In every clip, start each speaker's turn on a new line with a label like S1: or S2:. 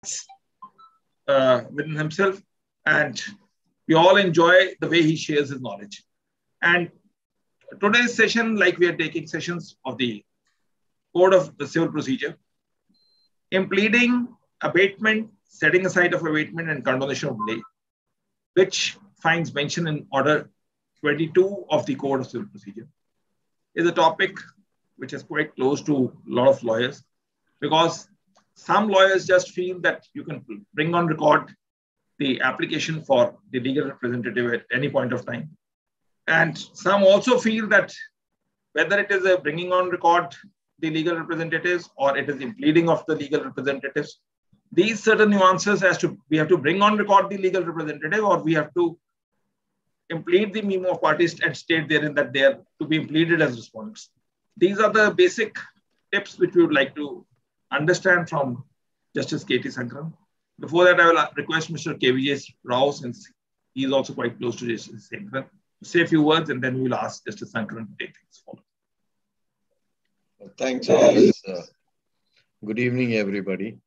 S1: within himself, and we all enjoy the way he shares his knowledge. And today's session, like we are taking sessions of the Code of the Civil Procedure, impleading, abatement, setting aside of abatement, and condonation of delay, which finds mention in Order 22 of the Code of Civil Procedure, is a topic which is quite close to a lot of lawyers, because some lawyers just feel that you can bring on record the application for the legal representative at any point of time. And some also feel that whether it is a bringing on record the legal representatives or it is impleading of the legal representatives, these certain nuances as to we have to bring on record the legal representative or we have to implead the memo of parties and state therein that they are to be impleaded as respondents. These are the basic tips which we would like to understand from Justice K.T. Sankaran. Before that, I will request Mr. K.V.J. Rao, since he is also quite close to Justice Sankaran, to say a few words, and then we will ask Justice Sankaran to take things forward.
S2: Thanks, Alex. Good evening, everybody.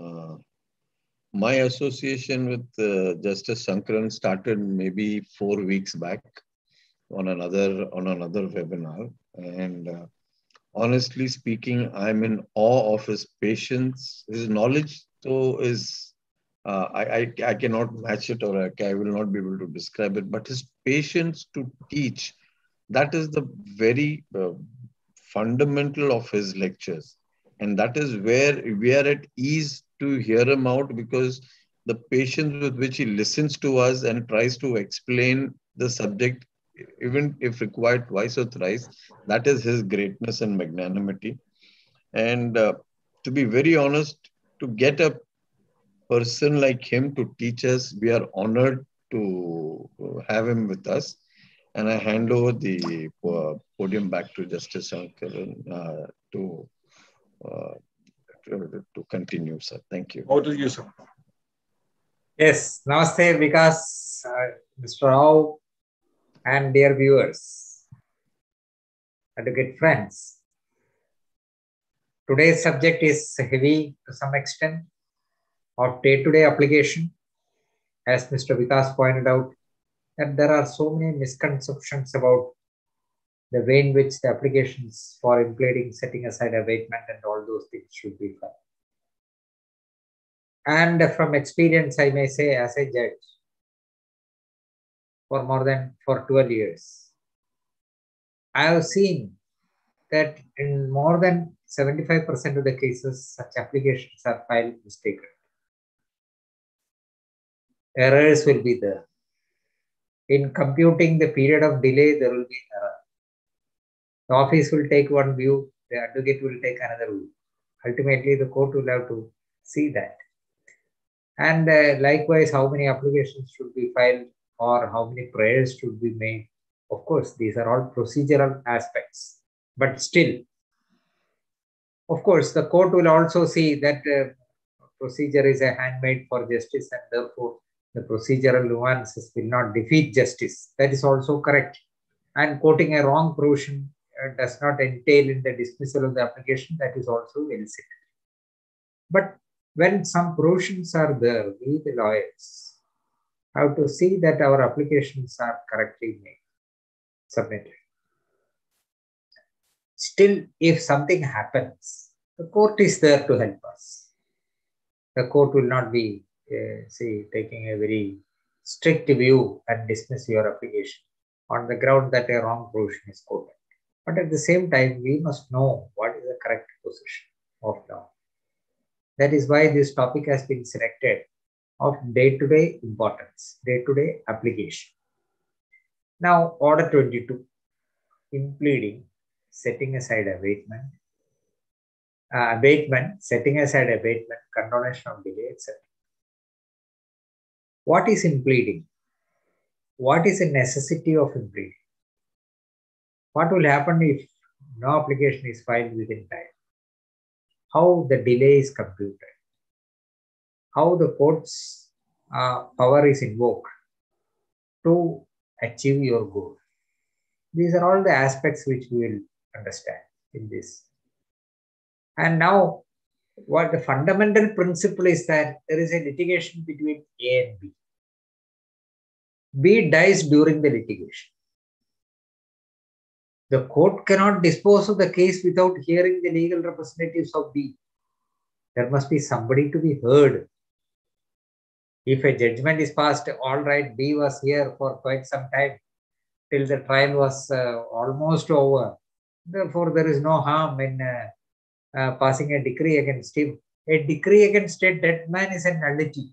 S2: My association with Justice Sankaran started maybe 4 weeks back on another webinar, and honestly speaking, I'm in awe of his patience. His knowledge, though, is I cannot match it, or I will not be able to describe it. But his patience to teach, that is the very fundamental of his lectures, and that is where we are at ease to hear him out, because the patience with which he listens to us and tries to explain the subject, even if required twice or thrice, that is his greatness and magnanimity. And to be very honest, to get a person like him to teach us, we are honored to have him with us. And I hand over the podium back to Justice Sankaran to continue, sir. Thank you.
S1: Over to you, sir.
S3: Yes, namaste, Vikas, Mr. Rao, and dear viewers, advocate friends. Today's subject is heavy to some extent of day-to-day application. As Mr. Vikas pointed out, that there are so many misconceptions about the way in which the applications for impleading, setting aside abatement, and all those things should be filed. And from experience, I may say, as a judge for 12 years, I have seen that in more than 75% of the cases, such applications are filed mistakenly. Errors will be there. In computing the period of delay, there will be error. The office will take one view, the advocate will take another view. Ultimately, the court will have to see that. And likewise, how many applications should be filed or how many prayers should be made. Of course, these are all procedural aspects. But still, of course, the court will also see that procedure is a handmaid for justice, and therefore the procedural nuances will not defeat justice. That is also correct. And quoting a wrong provision does not entail in the dismissal of the application. That is also well said. But when some provisions are there, we the lawyers have to see that our applications are correctly made, submitted. Still, if something happens, the court is there to help us. The court will not be, taking a very strict view and dismiss your application on the ground that a wrong provision is quoted. But at the same time, we must know what is the correct position of law. That is why this topic has been selected of day-to-day importance, day-to-day application. Now, Order 22, impleading, setting aside abatement, setting aside abatement, condonation of delay, etc. What is impleading? What is the necessity of impleading? What will happen if no application is filed within time? How the delay is computed? How the court's power is invoked to achieve your goal? These are all the aspects which we will understand in this. And now, what the fundamental principle is that there is a litigation between A and B. B dies during the litigation. The court cannot dispose of the case without hearing the legal representatives of B. There must be somebody to be heard. If a judgment is passed, all right, B was here for quite some time till the trial was almost over. Therefore, there is no harm in passing a decree against him. A decree against a dead man is a nullity.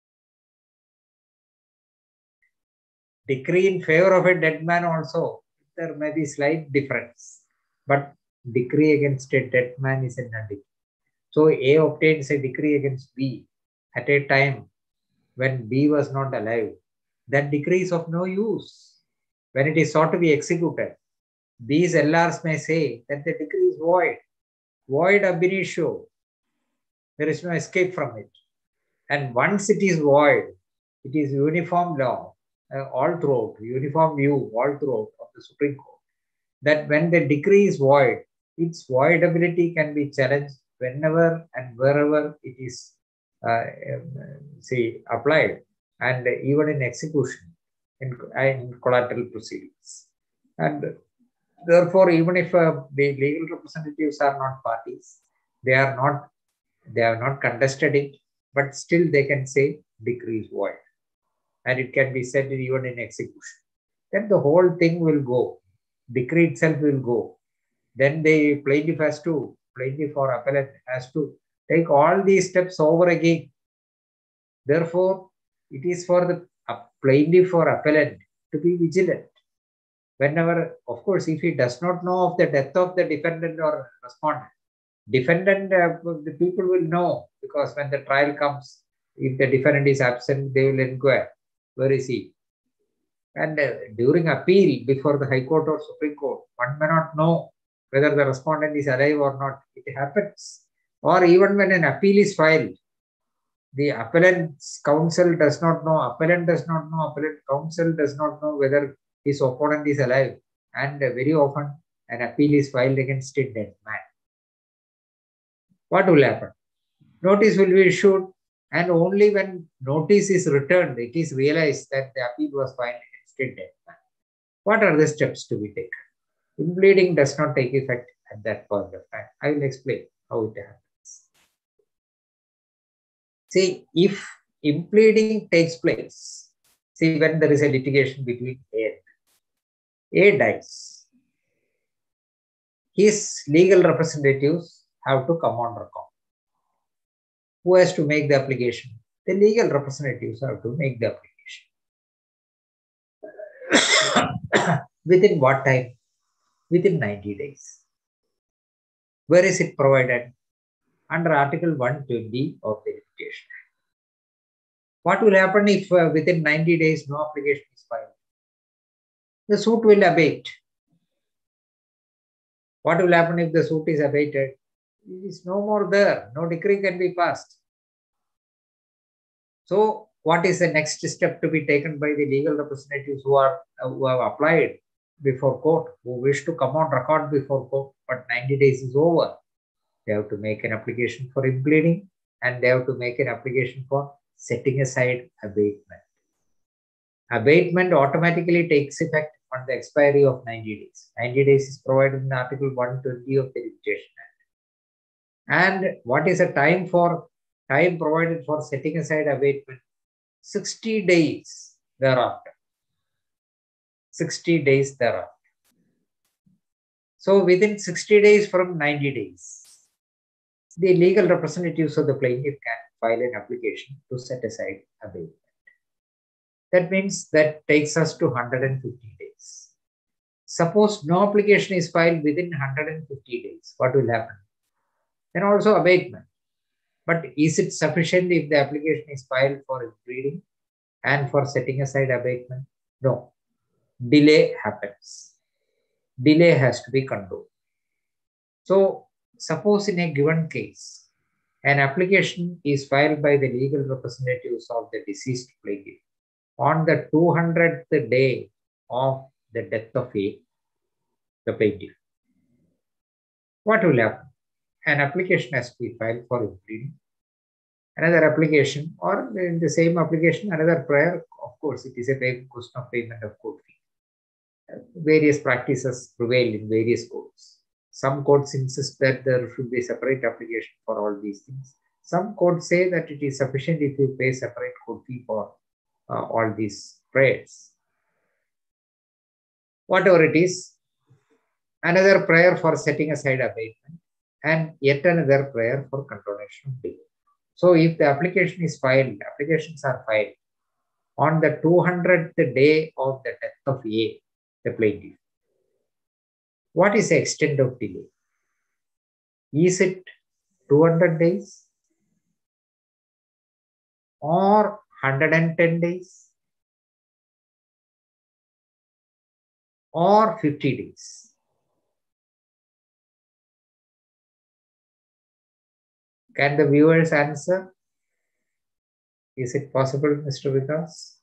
S3: Decree in favor of a dead man also, there may be slight difference, but decree against a dead man is a nullity. So A obtains a decree against B at a time when B was not alive. That decree is of no use. When it is sought to be executed, B's LRs may say that the decree is void ab initio. There is no escape from it. And once it is void, it is uniform law all throughout, uniform view all throughout of the Supreme Court, that when the decree is void, its voidability can be challenged whenever and wherever it is applied, and even in execution, in collateral proceedings. And therefore, even if the legal representatives are not parties, they have not contested it, but still they can say decree is void. And it can be said even in execution. Then the whole thing will go. Decree itself will go. Then the plaintiff or appellant has to take all these steps over again. Therefore, it is for the plaintiff or appellant to be vigilant. Whenever, of course, if he does not know of the death of the defendant or respondent, the people will know, because when the trial comes, if the defendant is absent, they will inquire, where is he? And during appeal before the High Court or Supreme Court, one may not know whether the respondent is alive or not. It happens. Or even when an appeal is filed, the appellant's counsel does not know, appellant does not know, appellant counsel does not know whether his opponent is alive. And very often an appeal is filed against a dead man. What will happen? Notice will be issued, and only when notice is returned, it is realized that the appeal was filed against a dead man. What are the steps to be taken? Impleading does not take effect at that point of time. I will explain how it happens. See, if impleading takes place, see, when there is a litigation between A and B, A dies. His legal representatives have to come on record. Who has to make the application? The legal representatives have to make the application. Within what time? Within 90 days. Where is it provided? Under Article 120 of the Litigation Act. What will happen if within 90 days no application is filed? The suit will abate. What will happen if the suit is abated? It is no more there. No decree can be passed. So, what is the next step to be taken by the legal representatives who have applied before court, who wish to come on record before court, but 90 days is over? They have to make an application for impleading, and they have to make an application for setting aside abatement. Abatement automatically takes effect on the expiry of 90 days. 90 days is provided in Article 120 of the Litigation Act. And what is the time provided for setting aside abatement? 60 days thereafter. 60 days thereafter. So within 60 days from 90 days, the legal representatives of the plaintiff can file an application to set aside abatement. That means that takes us to 150 days. Suppose no application is filed within 150 days. What will happen? Then also abatement. But is it sufficient if the application is filed for impleading and for setting aside abatement? No. Delay happens. Delay has to be controlled. So, suppose in a given case, an application is filed by the legal representatives of the deceased plaintiff on the 200th day of the death of the plaintiff. What will happen? an application has to be filed for impleading. Another application, or in the same application, another prayer, of course, it is a question of payment of court fee. Various practices prevail in various courts. Some courts insist that there should be a separate application for all these things. Some courts say that it is sufficient if you pay separate court fee for all these prayers. Whatever it is, another prayer for setting aside abatement, and yet another prayer for condonation of delay. So if the application is filed, applications are filed on the 200th day of the death of A, the plaintiff, what is the extent of delay? Is it 200 days or 110 days or 50 days? Can the viewers answer? Is it possible, Mr. Vikas?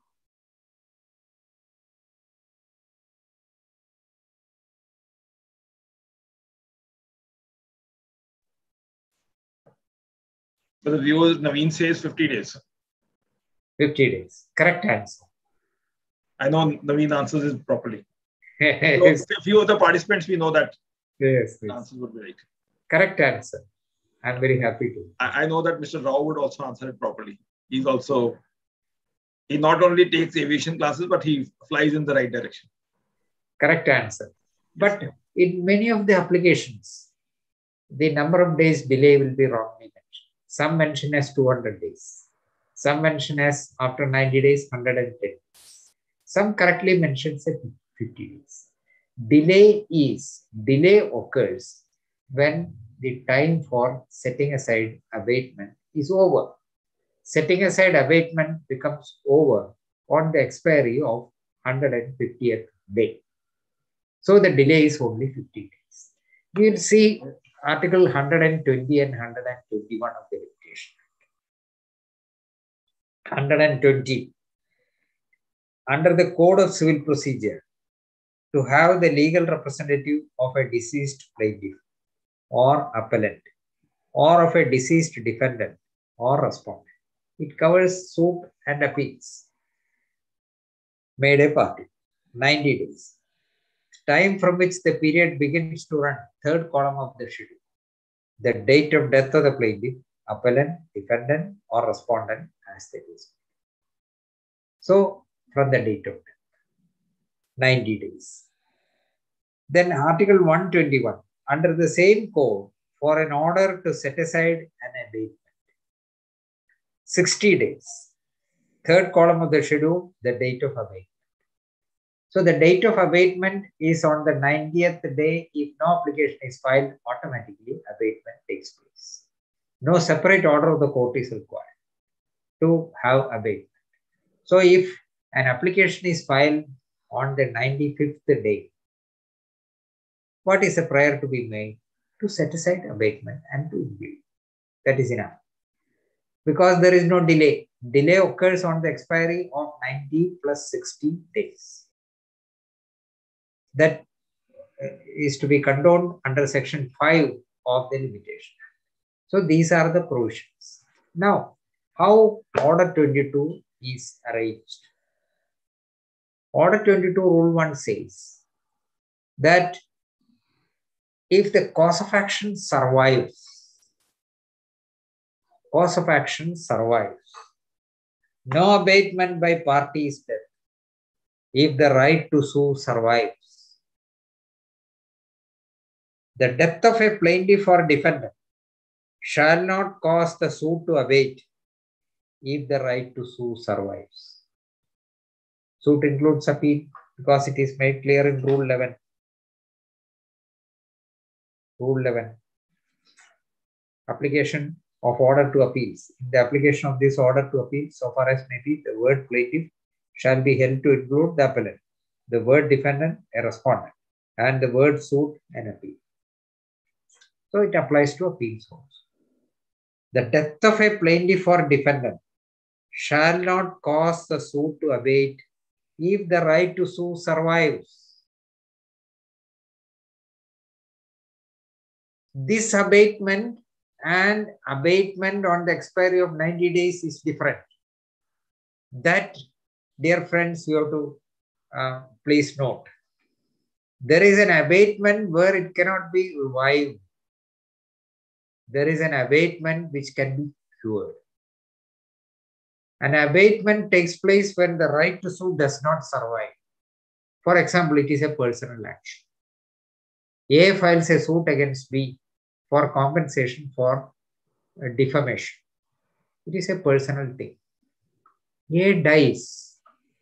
S1: For the viewers, Naveen says 50 days.
S3: 50 days. Correct answer.
S1: I know Naveen answers it properly.
S3: Yes.
S1: So a few of the participants, we know that
S3: Yes,
S1: the answer would be right.
S3: correct answer. I'm very happy to.
S1: I know that Mr. Rao would also answer it properly. He not only takes aviation classes, but he flies in the right direction.
S3: Correct answer. But in many of the applications, the number of days delay will be wrongly mentioned. Some mention as 200 days. Some mention as after 90 days, 110 days. Some correctly mentions 50 days. Delay occurs when the time for setting aside abatement is over. Setting aside abatement becomes over on the expiry of 150th day. So the delay is only 50 days. You will see Article 120 and 121 of the Litigation Act. 120. Under the Code of Civil Procedure, to have the legal representative of a deceased plaintiff or appellant or of a deceased defendant or respondent. It covers suit and appeals made a party. 90 days. Time from which the period begins to run, third column of the schedule. The date of death of the plaintiff, appellant, defendant, or respondent as the case. So, from the date of death, 90 days. Then Article 121, under the same code, for an order to set aside an abatement, 60 days. Third column of the schedule, the date of abatement. So the date of abatement is on the 90th day. If no application is filed, automatically abatement takes place. No separate order of the court is required to have abatement. So if an application is filed on the 95th day, what is the prayer to be made? To set aside abatement and to impede. That is enough. Because there is no delay. Delay occurs on the expiry of 90 plus 60 days. That is to be condoned under Section 5 of the Limitation Act. So these are the provisions. Now, how Order 22 is arranged? Order 22 Rule 1 says that if the cause of action survives, no abatement by party is death. If the right to sue survives, the death of a plaintiff or defendant shall not cause the suit to abate if the right to sue survives. Suit includes appeal because it is made clear in Rule 11. Rule 11. Application of order to appeals. In the application of this order to appeal, so far as may be, the word plaintiff shall be held to include the appellant, the word defendant, a respondent, and the word suit, an appeal. So it applies to appeals also. The death of a plaintiff or defendant shall not cause the suit to abate if the right to sue survives. This abatement and abatement on the expiry of 90 days is different. That, dear friends, you have to please note. There is an abatement where it cannot be revived. There is an abatement which can be cured. An abatement takes place when the right to sue does not survive. For example, it is a personal action. A files a suit against B for compensation for defamation. It is a personal thing. A dies.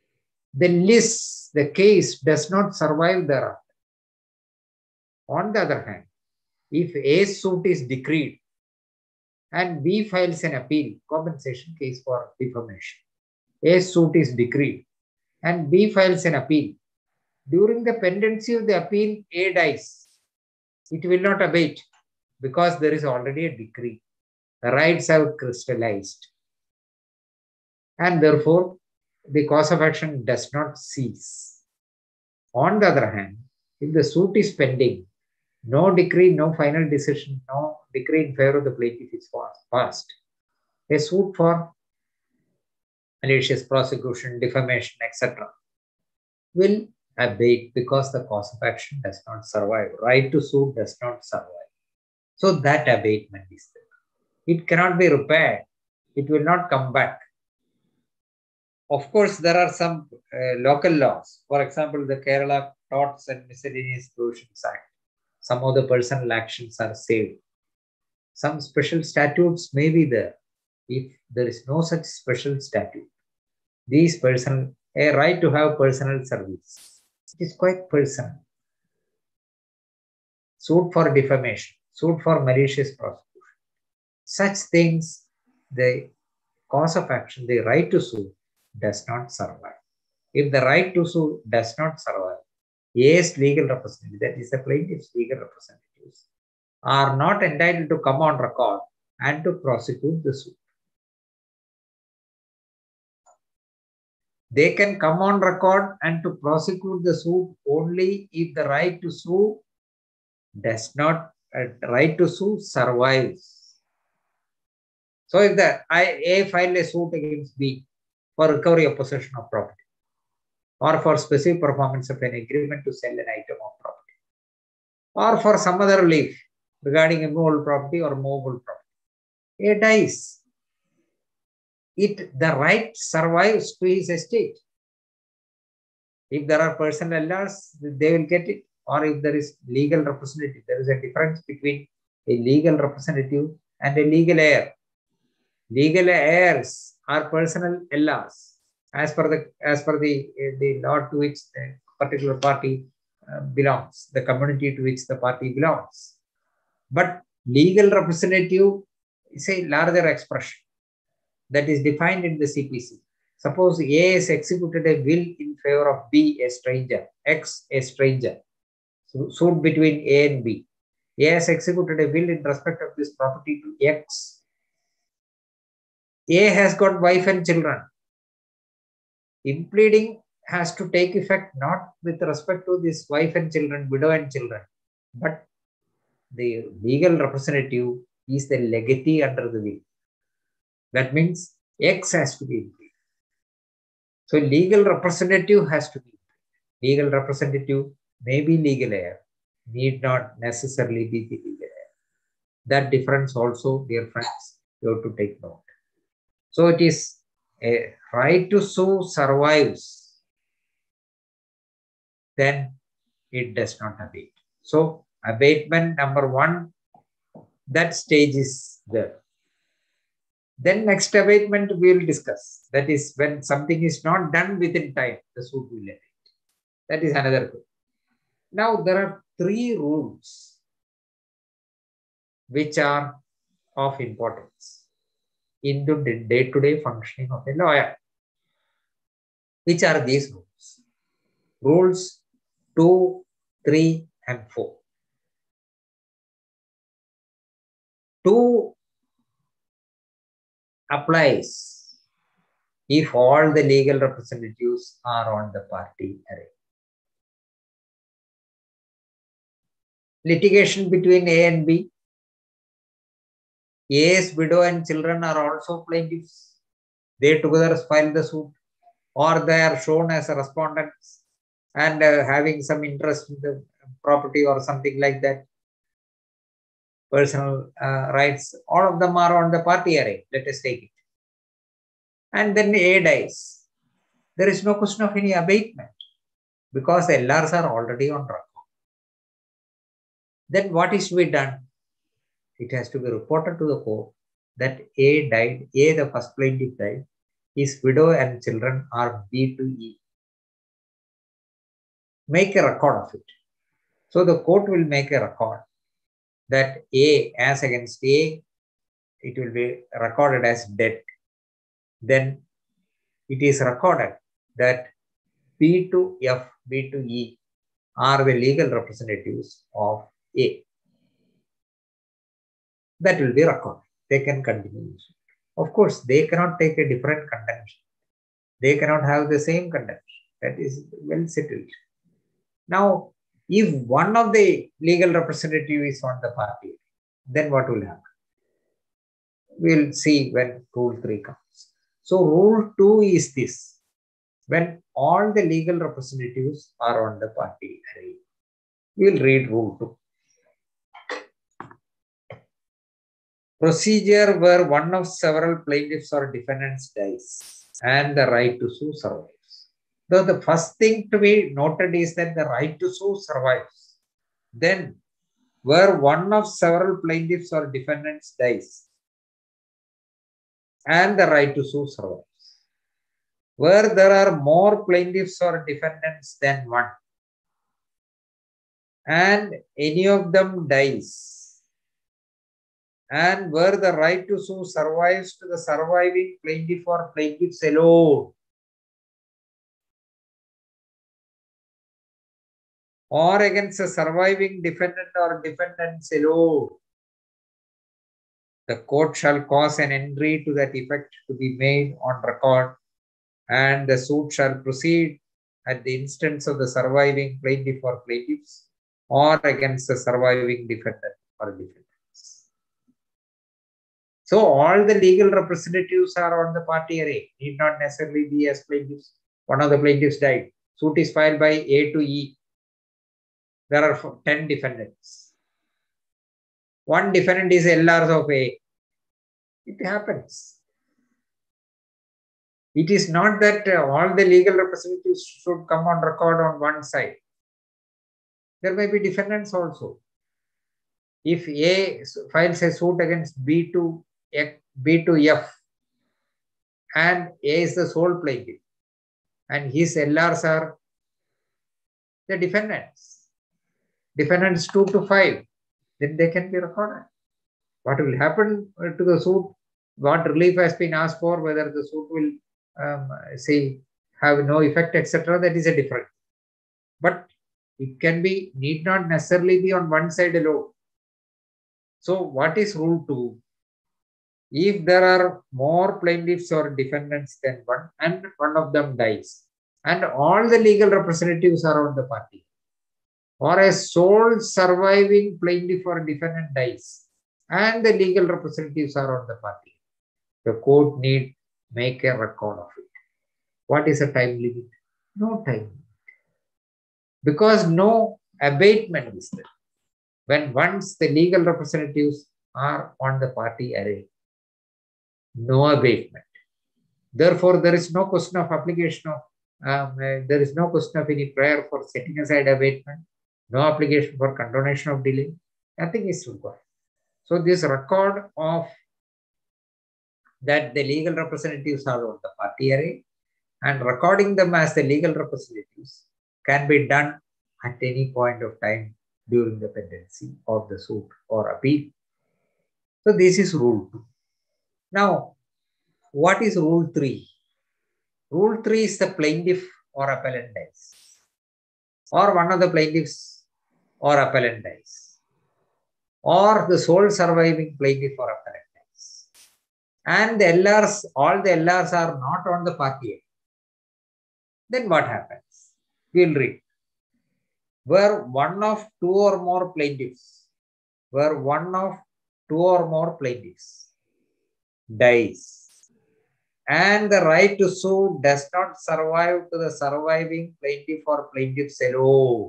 S3: The case does not survive thereafter. On the other hand, if A's suit is decreed and B files an appeal, compensation case for defamation, A's suit is decreed and B files an appeal, during the pendency of the appeal, A dies. It will not abate because there is already a decree. The rights have crystallized. And therefore, the cause of action does not cease. On the other hand, if the suit is pending, no decree, no final decision, no decree in favor of the plaintiff is passed, a suit for malicious prosecution, defamation, etc. will abate because the cause of action does not survive. Right to sue does not survive. So that abatement is there. It cannot be repaired. It will not come back. Of course, there are some local laws. For example, the Kerala Torts and Miscellaneous Provisions Act. Some of the personal actions are saved. Some special statutes may be there. If there is no such special statute, a right to have personal service, it is quite personal. Suit for defamation, suit for malicious prosecution. Such things, the cause of action, the right to sue, does not survive. If the right to sue does not survive, A's legal representative, that is the plaintiff's legal representatives, are not entitled to come on record and to prosecute the suit. They can come on record and to prosecute the suit only if the right to sue survives. So if A filed a suit against B for recovery of possession of property, or for specific performance of an agreement to sell an item of property, or for some other relief regarding immovable property or movable property, A dies. The right survives to his estate. If there are personal LRs, they will get it. Or if there is legal representative, there is a difference between a legal representative and a legal heir. Legal heirs are personal LRs as per the law to which the particular party belongs, the community to which the party belongs. But legal representative is a larger expression that is defined in the CPC. Suppose A has executed a will in favor of B, a stranger, X, a stranger, suit between A and B. A has executed a will in respect of this property to X. A has got wife and children. Impleading has to take effect not with respect to this wife and children, widow and children, but the legal representative is the legatee under the will. That means X has to be impleaded. So legal representative has to be impleaded. Legal representative may be legal heir, need not necessarily be the legal heir. That difference also, dear friends, you have to take note. So it is a right to sue survives, then it does not abate. So abatement number 1, that stage is there. Then next abatement we will discuss. That is when something is not done within time, the suit will abate. That is another thing. Now there are 3 rules which are of importance in the day-to-day functioning of a lawyer. Which are these rules? Rules 2, 3, and 4. 2 applies if all the legal representatives are on the party array. Litigation between A and B, A's widow and children are also plaintiffs. They together file the suit, or they are shown as a respondents and having some interest in the property or something like that. Personal rights, all of them are on the party array. Let us take it. And then A dies. There is no question of any abatement because the LRs are already on record. Then what is to be done? It has to be reported to the court that A died, A, the first plaintiff died, his widow and children are B to E. Make a record of it. So the court will make a record that A, as against A, it will be recorded as dead. Then it is recorded that B to F, B to E are the legal representatives of A. That will be recorded. They can continue. Of course, they cannot take a different contention. They cannot have the same contention. That is well settled. Now, if one of the legal representatives is on the party, then what will happen? We'll see when Rule 3 comes. So, Rule 2 is this. When all the legal representatives are on the party array, we'll read Rule 2. Procedure where one of several plaintiffs or defendants dies and the right to sue survives. Though the first thing to be noted is that the right to sue survives. Then, where one of several plaintiffs or defendants dies and the right to sue survives. Where there are more plaintiffs or defendants than one and any of them dies, and where the right to sue survives to the surviving plaintiff or plaintiffs alone, or against a surviving defendant or defendants alone, the court shall cause an entry to that effect to be made on record, and the suit shall proceed at the instance of the surviving plaintiff or plaintiffs, or against the surviving defendant or defendants. So all the legal representatives are on the party array, need not necessarily be as plaintiffs. One of the plaintiffs died. Suit is filed by A to E. There are 10 defendants. One defendant is LRs of A. It happens. It is not that all the legal representatives should come on record on one side. There may be defendants also. If A files a suit against B to F, and A is the sole plaintiff, and his LRs are the defendants 2 to 5, then they can be recorded. What will happen to the suit, what relief has been asked for, whether the suit will have no effect, etc., that is a different. But it can be, need not necessarily be on one side alone. So what is Rule 2? If there are more plaintiffs or defendants than one, and one of them dies, and all the legal representatives are on the party, or a sole surviving plaintiff or defendant dies, and the legal representatives are on the party, the court need make a record of it. What is the time limit? No time limit. Because no abatement is there. When once the legal representatives are on the party array, no abatement. Therefore, there is no question of application of, there is no question of any prayer for setting aside abatement, no application for condonation of delay, nothing is required. So this record of that the legal representatives are on the party array and recording them as the legal representatives can be done at any point of time during the pendency of the suit or appeal. So this is Rule 2. Now, what is Rule 3? Rule 3 is the plaintiff or appellant dies, or one of the plaintiffs or appellant dies, or the sole surviving plaintiff or appellant dies, and the LRs, all the LRs are not on the party. Then what happens? We'll read. Where one of two or more plaintiffs, where one of two or more plaintiffs dies and the right to sue does not survive to the surviving plaintiff or plaintiffs alone,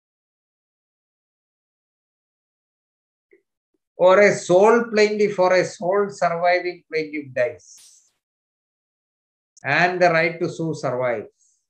S3: or a sole plaintiff or a sole surviving plaintiff dies and the right to sue survives,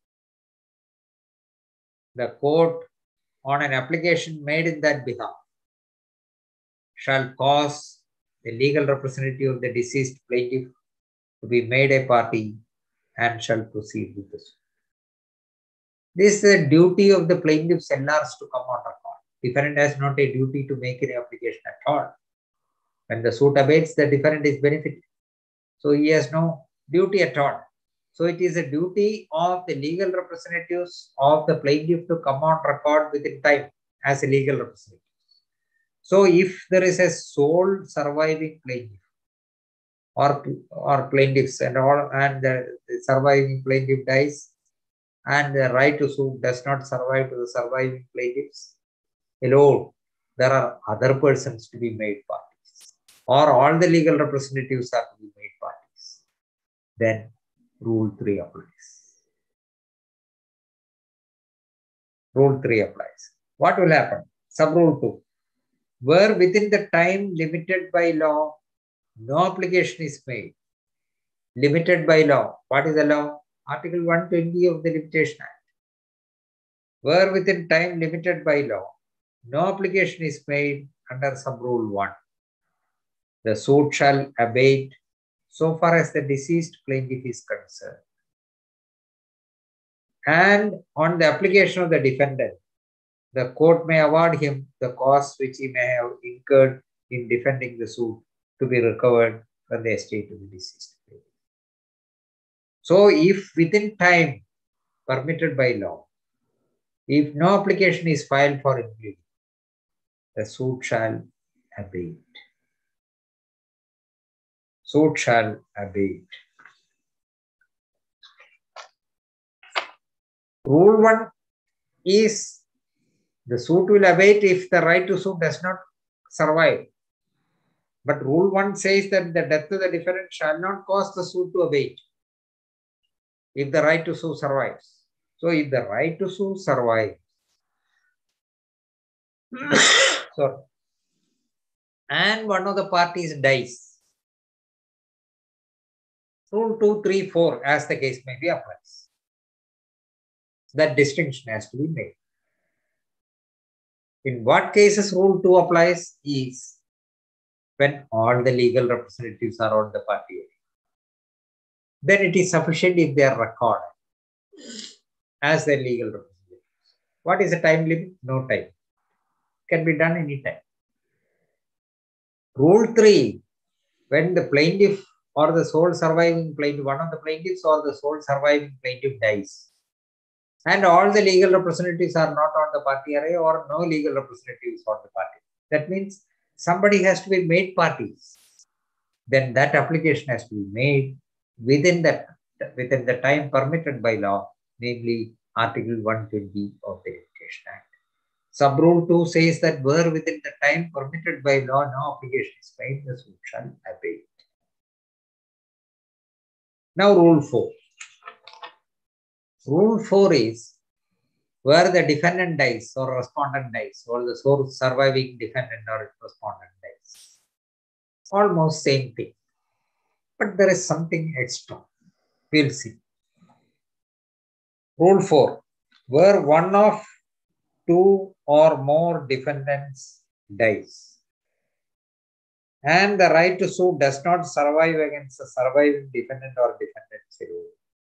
S3: the court, on an application made in that behalf, shall cause the legal representative of the deceased plaintiff to be made a party and shall proceed with the suit. This is the duty of the plaintiff's LRs to come on record. Defendant has not a duty to make any application at all. When the suit abates, the defendant is benefited. So he has no duty at all. So it is a duty of the legal representatives of the plaintiff to come on record within time as a legal representative. So if there is a sole surviving plaintiff or plaintiffs and the surviving plaintiff dies and the right to sue does not survive to the surviving plaintiffs alone, there are other persons to be made parties, or all the legal representatives are to be made parties. Then Rule 3 applies. Rule 3 applies. What will happen? Sub-Rule 2. Where within the time limited by law, no application is made. Limited by law. What is the law? Article 120 of the Limitation Act. Where within time limited by law, no application is made under Sub-Rule 1. The suit shall abate so far as the deceased plaintiff is concerned. And on the application of the defendant, the court may award him the costs which he may have incurred in defending the suit to be recovered from the estate of the deceased plaintiff. So if within time permitted by law, if no application is filed for immunity, the suit shall abate. Suit shall abate. Rule 1 is the suit will abate if the right to sue does not survive. But Rule 1 says that the death of the defendant shall not cause the suit to abate if the right to sue survives. So if the right to sue survives, sorry, and one of the parties dies, Rule 2, 3, 4, as the case may be, applies. That distinction has to be made. In what cases Rule 2 applies is when all the legal representatives are on the party area. Then it is sufficient if they are recorded as their legal representatives. What is the time limit? No time. Can be done anytime. Rule 3, when the plaintiff or the sole surviving plaintiff, one of the plaintiffs or the sole surviving plaintiff dies, and all the legal representatives are not on the party array or no legal representatives on the party. That means somebody has to be made parties. Then that application has to be made within the time permitted by law, namely Article 120 of the Limitation Act. Sub-Rule 2 says that where within the time permitted by law no application is made, the suit shall abate. Now Rule 4. Rule 4 is where the defendant dies or respondent dies or the surviving defendant or respondent dies. Almost same thing. But there is something extra. We'll see. Rule 4. Where one of two or more defendants dies and the right to sue does not survive against the surviving defendant or defendants alone,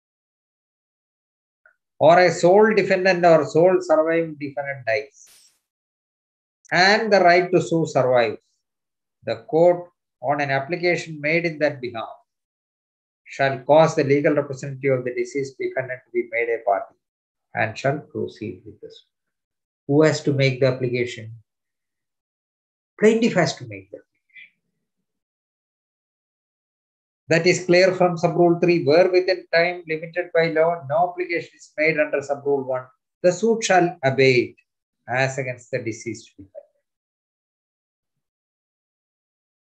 S3: or a sole defendant or sole surviving defendant dies and the right to sue survives, the court, on an application made in that behalf, shall cause the legal representative of the deceased defendant to be made a party and shall proceed with the suit. Who has to make the application? Plaintiff has to make the application. That is clear from Sub-Rule 3. Where within time limited by law, no application is made under Sub-Rule 1, the suit shall abate as against the deceased defendant.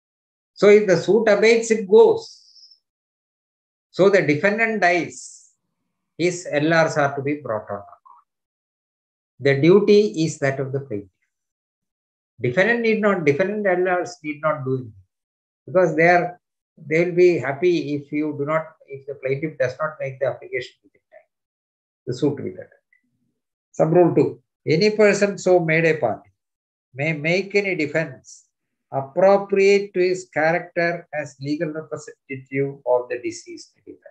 S3: So if the suit abates, it goes. So the defendant dies, his LRs are to be brought on record. The duty is that of the plaintiff. Defendant LRs need not do anything, because they will be happy if the plaintiff does not make the application within time. The suit will end. Sub-rule 2. Any person so made a party may make any defense appropriate to his character as legal representative of the deceased defendant.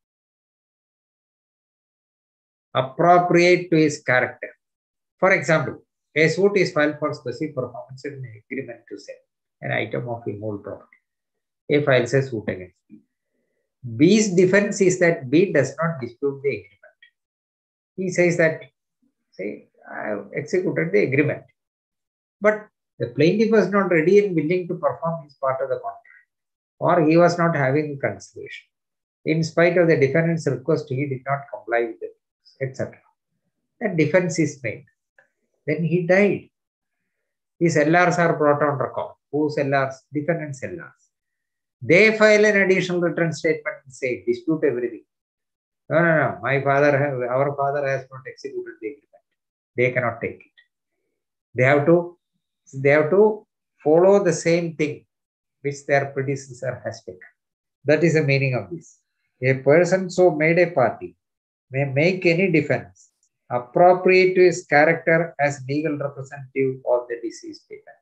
S3: Appropriate to his character. For example, a suit is filed for specific performance in an agreement to sell an item of immovable property. A files a suit against B. B's defense is that B does not dispute the agreement. He says that, I have executed the agreement, but the plaintiff was not ready and willing to perform his part of the contract, or he was not having consideration. In spite of the defendant's request, he did not comply with it, etc. That defense is made. Then he died. His LRs are brought on record. Whose LRs? Defendant's LRs. They file an additional written statement and say, dispute everything. No. Our father has not executed the agreement. They cannot take it. They have to follow the same thing which their predecessor has taken. That is the meaning of this. A person so made a party may make any defense appropriate to his character as legal representative of the deceased defendant.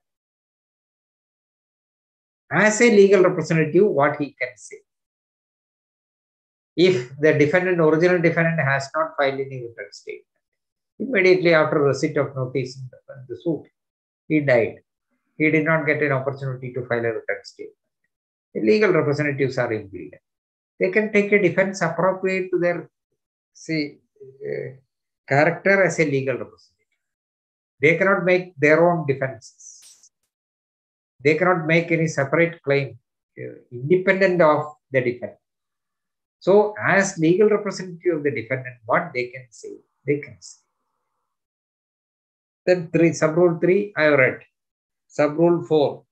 S3: As a legal representative, what he can say? If the original defendant has not filed any written statement, immediately after receipt of notice in the suit, he died. He did not get an opportunity to file a written statement. The legal representatives are implemented. They can take a defense appropriate to their character as a legal representative. They cannot make their own defenses. They cannot make any separate claim independent of the defendant. So, as legal representative of the defendant, what they can say, they can say. Then sub-rule 3, I have read. Sub-rule 4.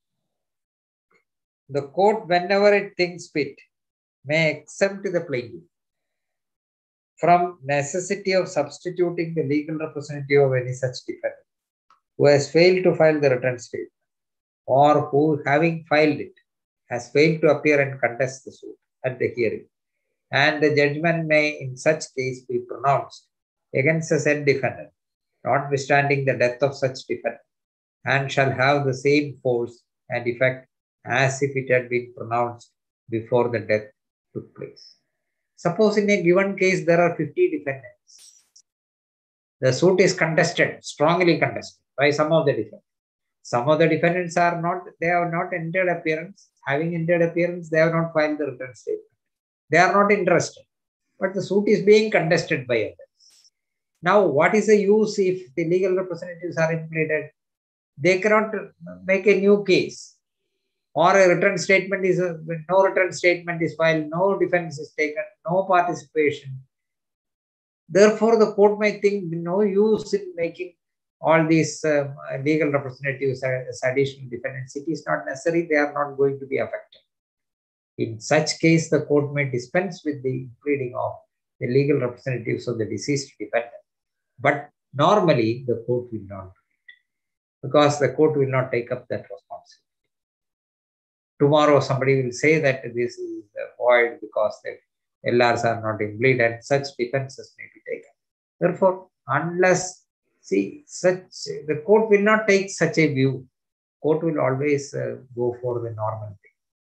S3: The court, whenever it thinks fit, may exempt the plaintiff from necessity of substituting the legal representative of any such defendant who has failed to file the written statement, or who, having filed it, has failed to appear and contest the suit at the hearing, and the judgment may in such case be pronounced against the said defendant, notwithstanding the death of such defendant, and shall have the same force and effect as if it had been pronounced before the death took place. Suppose in a given case there are 50 defendants. The suit is contested, strongly contested by some of the defendants. Some of the defendants have not entered appearance. Having entered appearance, they have not filed the written statement. They are not interested. But the suit is being contested by others. Now, what is the use if the legal representatives are implicated? They cannot make a new case. Or a written statement no written statement is filed, no defense is taken, no participation. Therefore, the court may think no use in making all these legal representatives as additional defendants. It is not necessary, they are not going to be affected. In such case, the court may dispense with the pleading of the legal representatives of the deceased defendant. But normally, the court will not do it, because the court will not take up that responsibility. Tomorrow, somebody will say that this is void because the LRs are not implemented. Such defenses may be taken. Therefore, unless the court will not take such a view. Court will always go for the normal thing.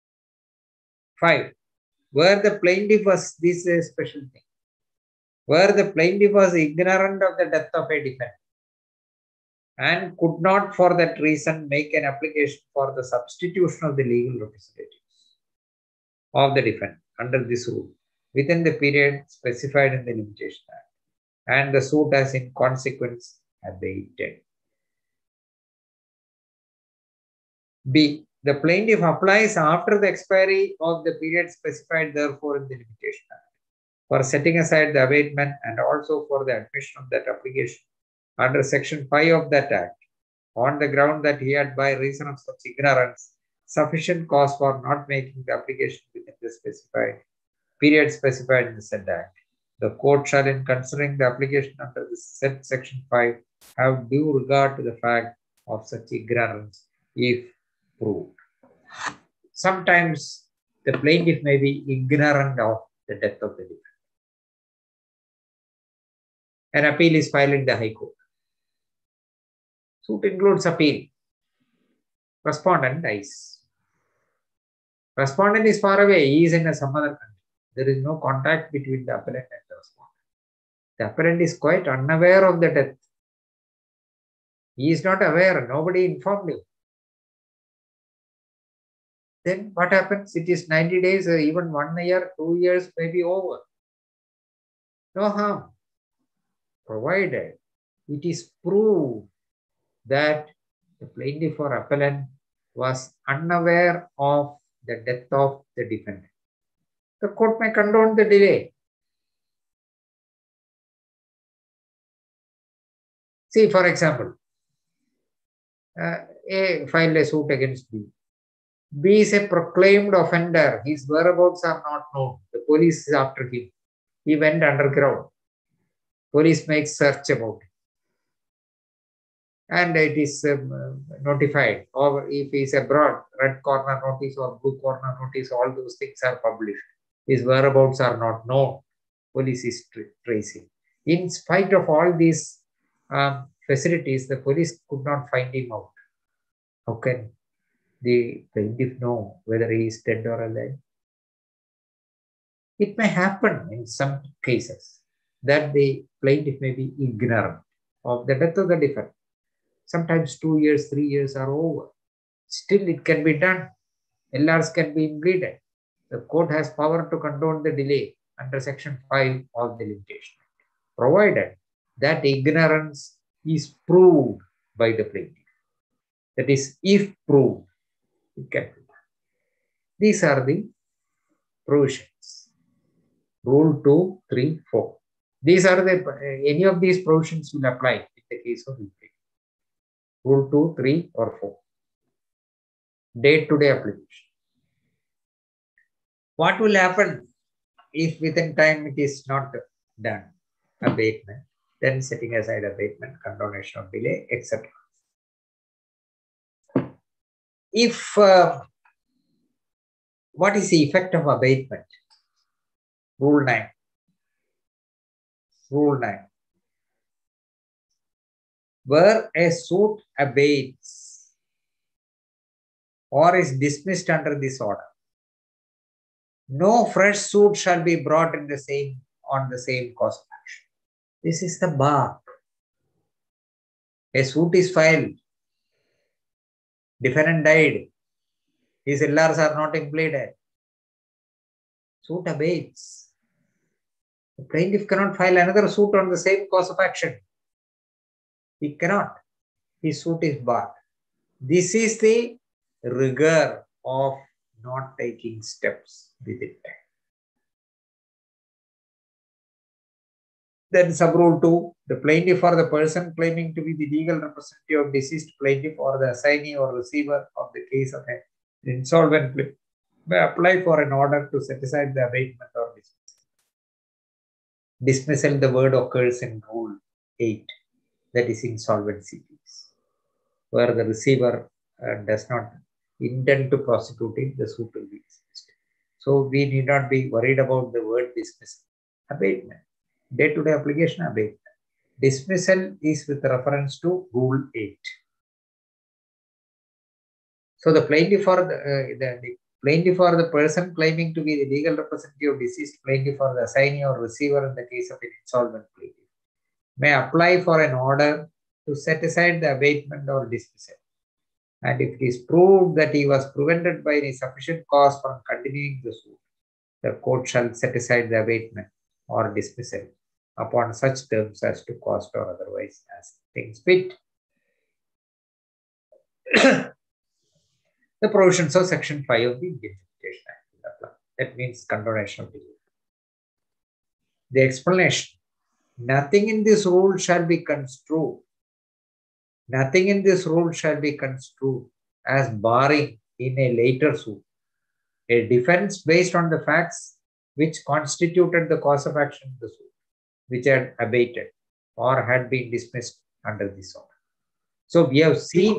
S3: 5. Where the plaintiff was, this is a special thing. Where the plaintiff was ignorant of the death of a defendant and could not for that reason make an application for the substitution of the legal representatives of the defendant under this rule within the period specified in the Limitation Act, and the suit has in consequence abated. B. The plaintiff applies after the expiry of the period specified therefore in the Limitation Act for setting aside the abatement and also for the admission of that application under Section 5 of that Act on the ground that he had by reason of such ignorance sufficient cause for not making the application within the specified period specified in the said act. The court shall, in considering the application under the said section 5, have due regard to the fact of such ignorance if proved. Sometimes the plaintiff may be ignorant of the death of the defendant. An appeal is filed in the High Court. Suit includes appeal. Respondent dies. Respondent is far away. He is in some other country. There is no contact between the appellant and the respondent. The appellant is quite unaware of the death. He is not aware. Nobody informed him. Then what happens? It is 90 days, or even 1 year, 2 years may be over. No harm. Provided it is proved that the plaintiff or appellant was unaware of the death of the defendant. The court may condone the delay. See, for example, A filed a suit against B. B is a proclaimed offender. His whereabouts are not known. The police is after him. He went underground. Police makes search about it. And it is notified. Or if he is abroad, red corner notice or blue corner notice, all those things are published. His whereabouts are not known. Police is tracing. In spite of all these facilities, the police could not find him out. How can the plaintiff know whether he is dead or alive? It may happen in some cases that the plaintiff may be ignorant of the death of the defendant. Sometimes 2 years, 3 years are over. Still, it can be done. LRs can be implemented. The court has power to condone the delay under Section 5 of the Limitation Act, provided that ignorance is proved by the plaintiff. That is, if proved, it can be done. These are the provisions. Rule 2, 3, 4. These are the, any of these provisions will apply in the case of impeachment. Rule 2, 3, or 4. Day-to-day application. What will happen if within time it is not done? Abatement, then setting aside abatement, condonation of delay, etc. If, what is the effect of abatement? Rule 9. Rule 9. Where a suit abates or is dismissed under this order, no fresh suit shall be brought in on the same cause of action. This is the bar. A suit is filed. Defendant died. His LRs are not implemented. Suit abates. The plaintiff cannot file another suit on the same cause of action. He cannot. His suit is barred. This is the rigor of not taking steps within time. Then sub-rule 2, the plaintiff or the person claiming to be the legal representative of deceased plaintiff or the assignee or receiver of the case of an insolvent plaintiff may apply for an order to set aside the abatement or dismissal. Dismissal, the word occurs in Rule 8, that is insolvency case, where the receiver does not intend to prosecute it, the suit will be dismissed. So we need not be worried about the word dismissal. Abatement, day-to-day application, abatement. Dismissal is with reference to Rule 8. So the plaintiff or the plaintiff or the person claiming to be the legal representative of deceased plaintiff or the assignee or receiver in the case of an insolvent plaintiff may apply for an order to set aside the abatement or dismissal. And if it is proved that he was prevented by any sufficient cause from continuing the suit, the court shall set aside the abatement or dismissal upon such terms as to cost or otherwise as things fit. The provisions of Section 5 of the Indian Limitation Act will apply. That means condonation of delay. The explanation. Nothing in this rule shall be construed. Nothing in this rule shall be construed as barring in a later suit, a defense based on the facts which constituted the cause of action in the suit, which had abated or had been dismissed under this order. So we have seen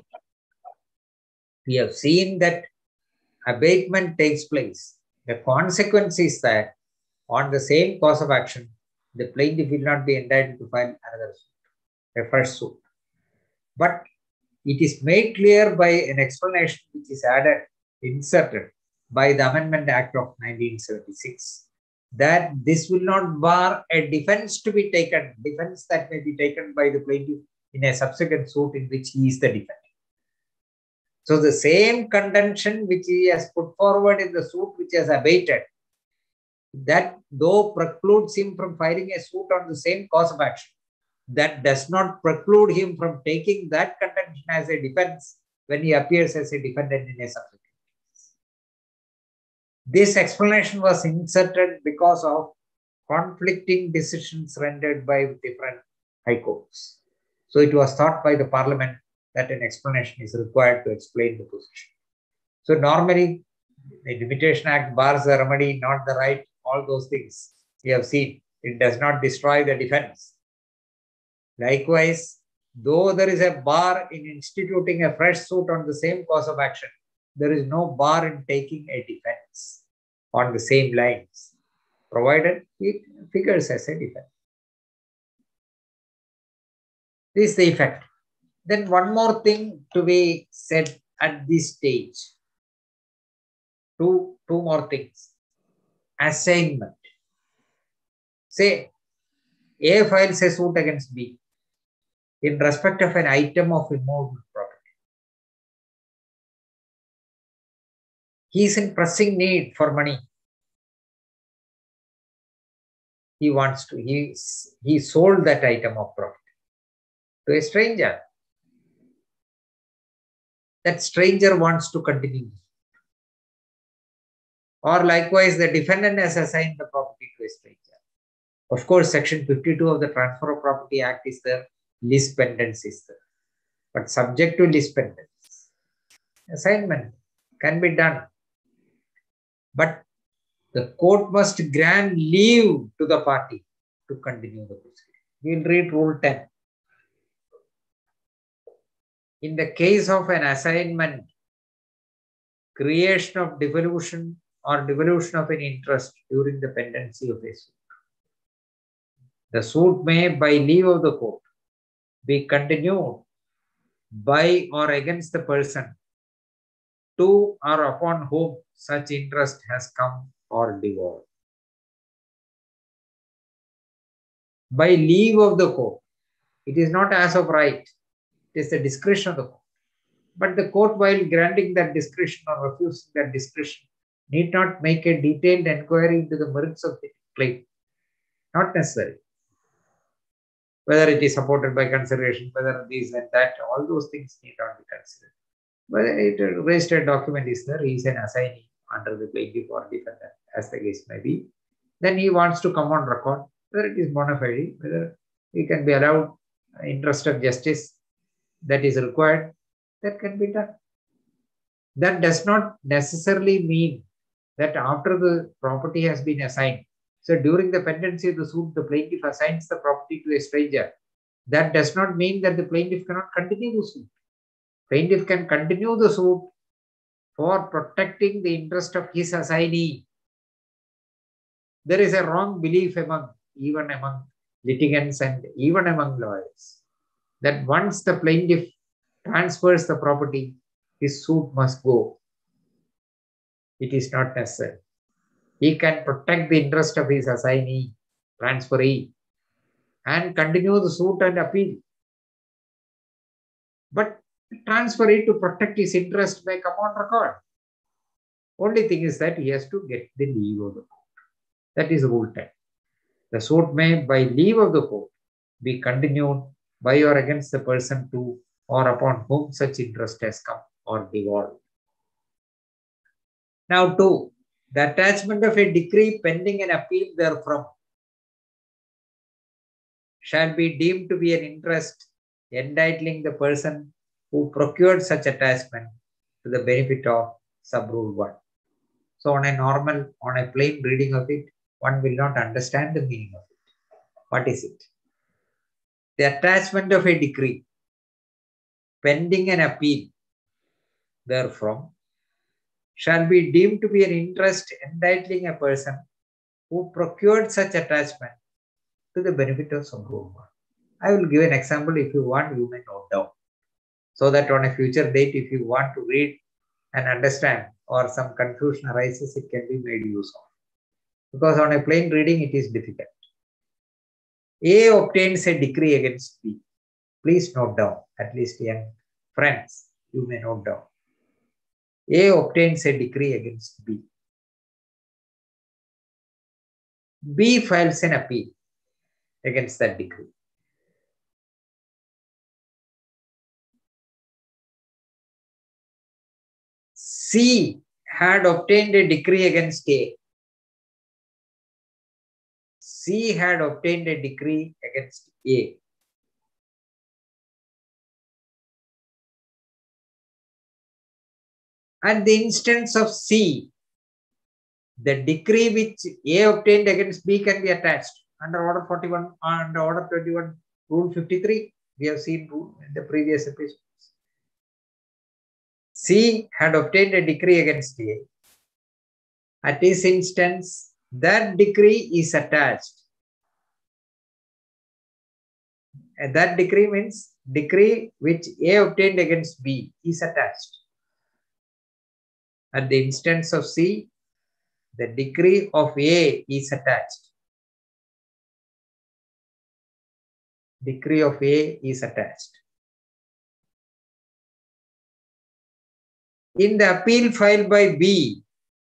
S3: that abatement takes place. The consequence is that on the same cause of action, the plaintiff will not be entitled to file another suit, a fresh suit. But it is made clear by an explanation which is inserted by the Amendment Act of 1976, that this will not bar a defense to be taken, defense that may be taken by the plaintiff in a subsequent suit in which he is the defendant. So the same contention which he has put forward in the suit which has abated, that though precludes him from filing a suit on the same cause of action, that does not preclude him from taking that contention as a defense when he appears as a defendant in a subsequent case. This explanation was inserted because of conflicting decisions rendered by different high courts. So it was thought by the Parliament that an explanation is required to explain the position. So normally, the Limitation Act bars the remedy, not the right, all those things we have seen. It does not destroy the defense. Likewise, though there is a bar in instituting a fresh suit on the same cause of action, there is no bar in taking a defense on the same lines, provided it figures as a defense. This is the effect. Then one more thing to be said at this stage. Two more things. Assignment. Say, A files a suit against B in respect of an item of immovable property. He is in pressing need for money. He wants to, he sold that item of property to a stranger. That stranger wants to continue. Or likewise, the defendant has assigned the property to a stranger. Of course, Section 52 of the Transfer of Property Act is there. Lis pendens is there. But subject to lis pendens, assignment can be done. But the court must grant leave to the party to continue the proceeding. We will read Rule 10. In the case of an assignment, creation of devolution or devolution of an interest during the pendency of a suit, the suit may, by leave of the court, be continued by or against the person to or upon whom such interest has come or devolved. By leave of the court, it is not as of right, it is the discretion of the court. But the court, while granting that discretion or refusing that discretion, need not make a detailed inquiry into the merits of the claim. Not necessary. Whether it is supported by consideration, whether this and that, all those things need not be considered. Whether it raised a document is there, he is an assignee under the plaintiff or defendant, as the case may be. Then he wants to come on record, whether it is bona fide, whether he can be allowed interest of justice that is required, that can be done. That does not necessarily mean that after the property has been assigned, so during the pendency of the suit, the plaintiff assigns the property to a stranger. That does not mean that the plaintiff cannot continue the suit. Plaintiff can continue the suit for protecting the interest of his assignee. There is a wrong belief even among litigants and even among lawyers, that once the plaintiff transfers the property, his suit must go. It is not necessary. He can protect the interest of his assignee, transferee, and continue the suit and appeal. But the transferee, to protect his interest, may come on record. Only thing is that he has to get the leave of the court. That is Rule 10. The suit may, by leave of the court, be continued by or against the person to or upon whom such interest has come or devolved. Now, 2. The attachment of a decree pending an appeal therefrom shall be deemed to be an interest entitling the person who procured such attachment to the benefit of sub-rule 1. So on a plain reading of it, one will not understand the meaning of it. What is it? The attachment of a decree pending an appeal therefrom shall be deemed to be an interest entitling a person who procured such attachment to the benefit of sub-rule 1. I will give an example. If you want, you may note down, so that on a future date, if you want to read and understand or some confusion arises, it can be made use of. Because on a plain reading, it is difficult. A obtains a decree against B. Please note down, at least young friends, you may note down. A obtains a decree against B. B files an appeal against that decree. C had obtained a decree against A. C had obtained a decree against A. At the instance of C, the decree which A obtained against B can be attached under Order 41, under Order 21, Rule 53. We have seen in the previous episodes. C had obtained a decree against A. At this instance, that decree is attached. And that decree means decree which A obtained against B is attached. At the instance of C, the decree of A is attached. Decree of A is attached. In the appeal filed by B,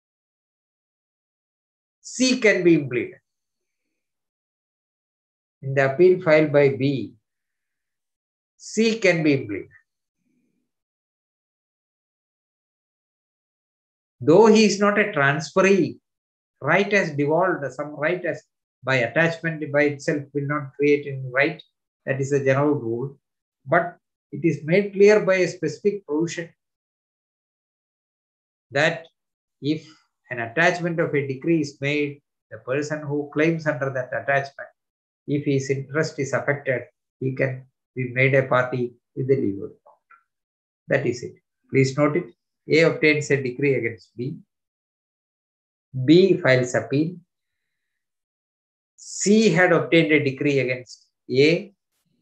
S3: C can be implemented. In the appeal filed by B, C can be implemented. Though he is not a transferee, right has devolved, some right has by attachment by itself will not create any right. That is a general rule. But it is made clear by a specific provision that if an attachment of a decree is made, the person who claims under that attachment, if his interest is affected, he can be made a party with the legal account. That is it. Please note it. A obtains a decree against B. B files appeal. C had obtained a decree against A.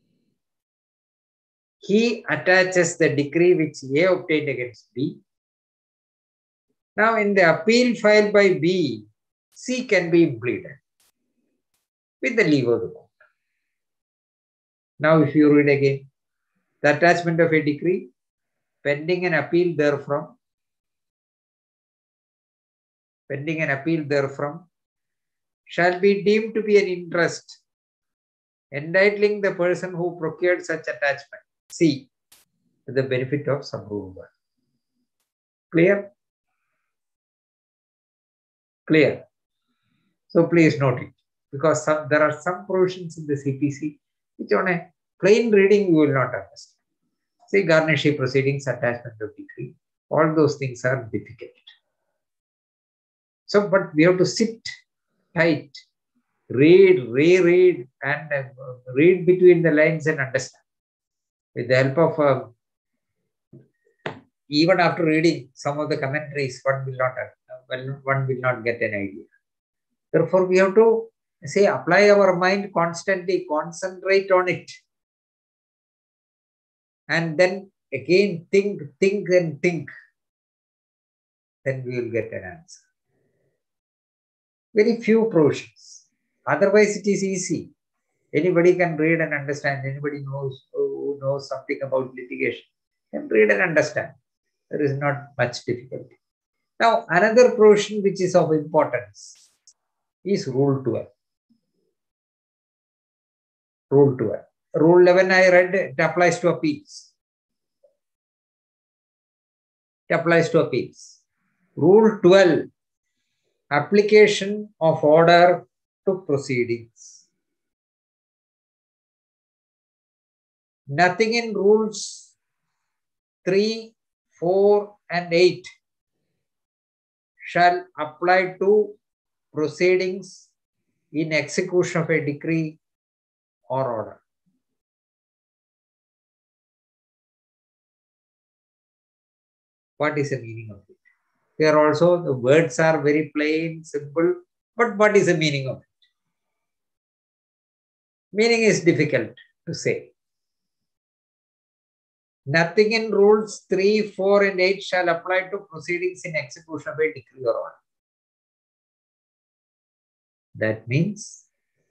S3: He attaches the decree which A obtained against B. Now, in the appeal filed by B, C can be implemented with the leave of the court. Now, if you read again, the attachment of a decree pending an appeal therefrom, shall be deemed to be an interest entitling the person who procured such attachment, C, to the benefit of sub-rule 1. Clear? Clear. So please note it, because there are some provisions in the CPC which on a plain reading you will not understand. See, garnishee proceedings, attachment of decree, all those things are difficult. So, but we have to sit tight, read, reread, and read between the lines and understand. With the help of, even after reading some of the commentaries, one will not get an idea. Therefore, we have to apply our mind constantly, concentrate on it. And then again, think. Then we will get an answer. Very few provisions. Otherwise, it is easy. Anybody can read and understand. Anybody who knows something about litigation can read and understand. There is not much difficulty. Now, another provision which is of importance is Rule 12. Rule 12. Rule 11 I read, it applies to appeals. It applies to appeals. Rule 12, application of order to proceedings. Nothing in rules 3, 4 and 8 shall apply to proceedings in execution of a decree or order. What is the meaning of it? Here also the words are very plain, simple, but what is the meaning of it? Meaning is difficult to say. Nothing in rules 3, 4 and 8 shall apply to proceedings in execution of a decree or order. That means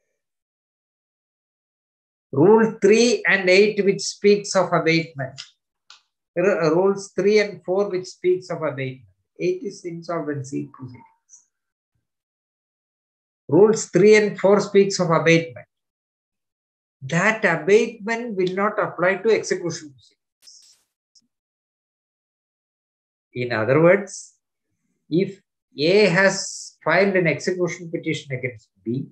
S3: rule 3 and 8 which speaks of abatement. Rules 3 and 4 which speaks of abatement. 8 is insolvency proceedings. Rules 3 and 4 speaks of abatement. That abatement will not apply to execution proceedings. In other words, if A has filed an execution petition against B,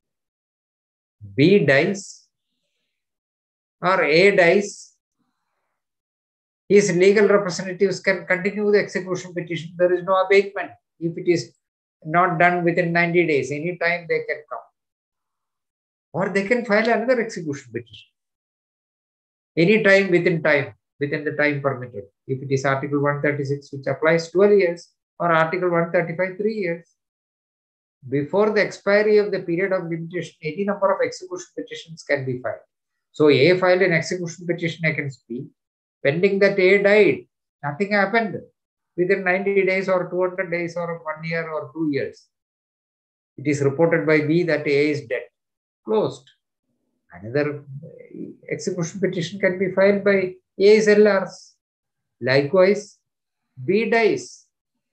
S3: B dies or A dies, his legal representatives can continue the execution petition. There is no abatement. If it is not done within 90 days, any time they can come. Or they can file another execution petition. Any time, within the time permitted. If it is Article 136, which applies 12 years, or Article 135, 3 years. Before the expiry of the period of limitation, any number of execution petitions can be filed. So A filed an execution petition against B. Pending that A died, nothing happened within 90 days or 200 days or 1 year or 2 years. It is reported by B that A is dead. Closed. Another execution petition can be filed by A's LRs. Likewise, B dies.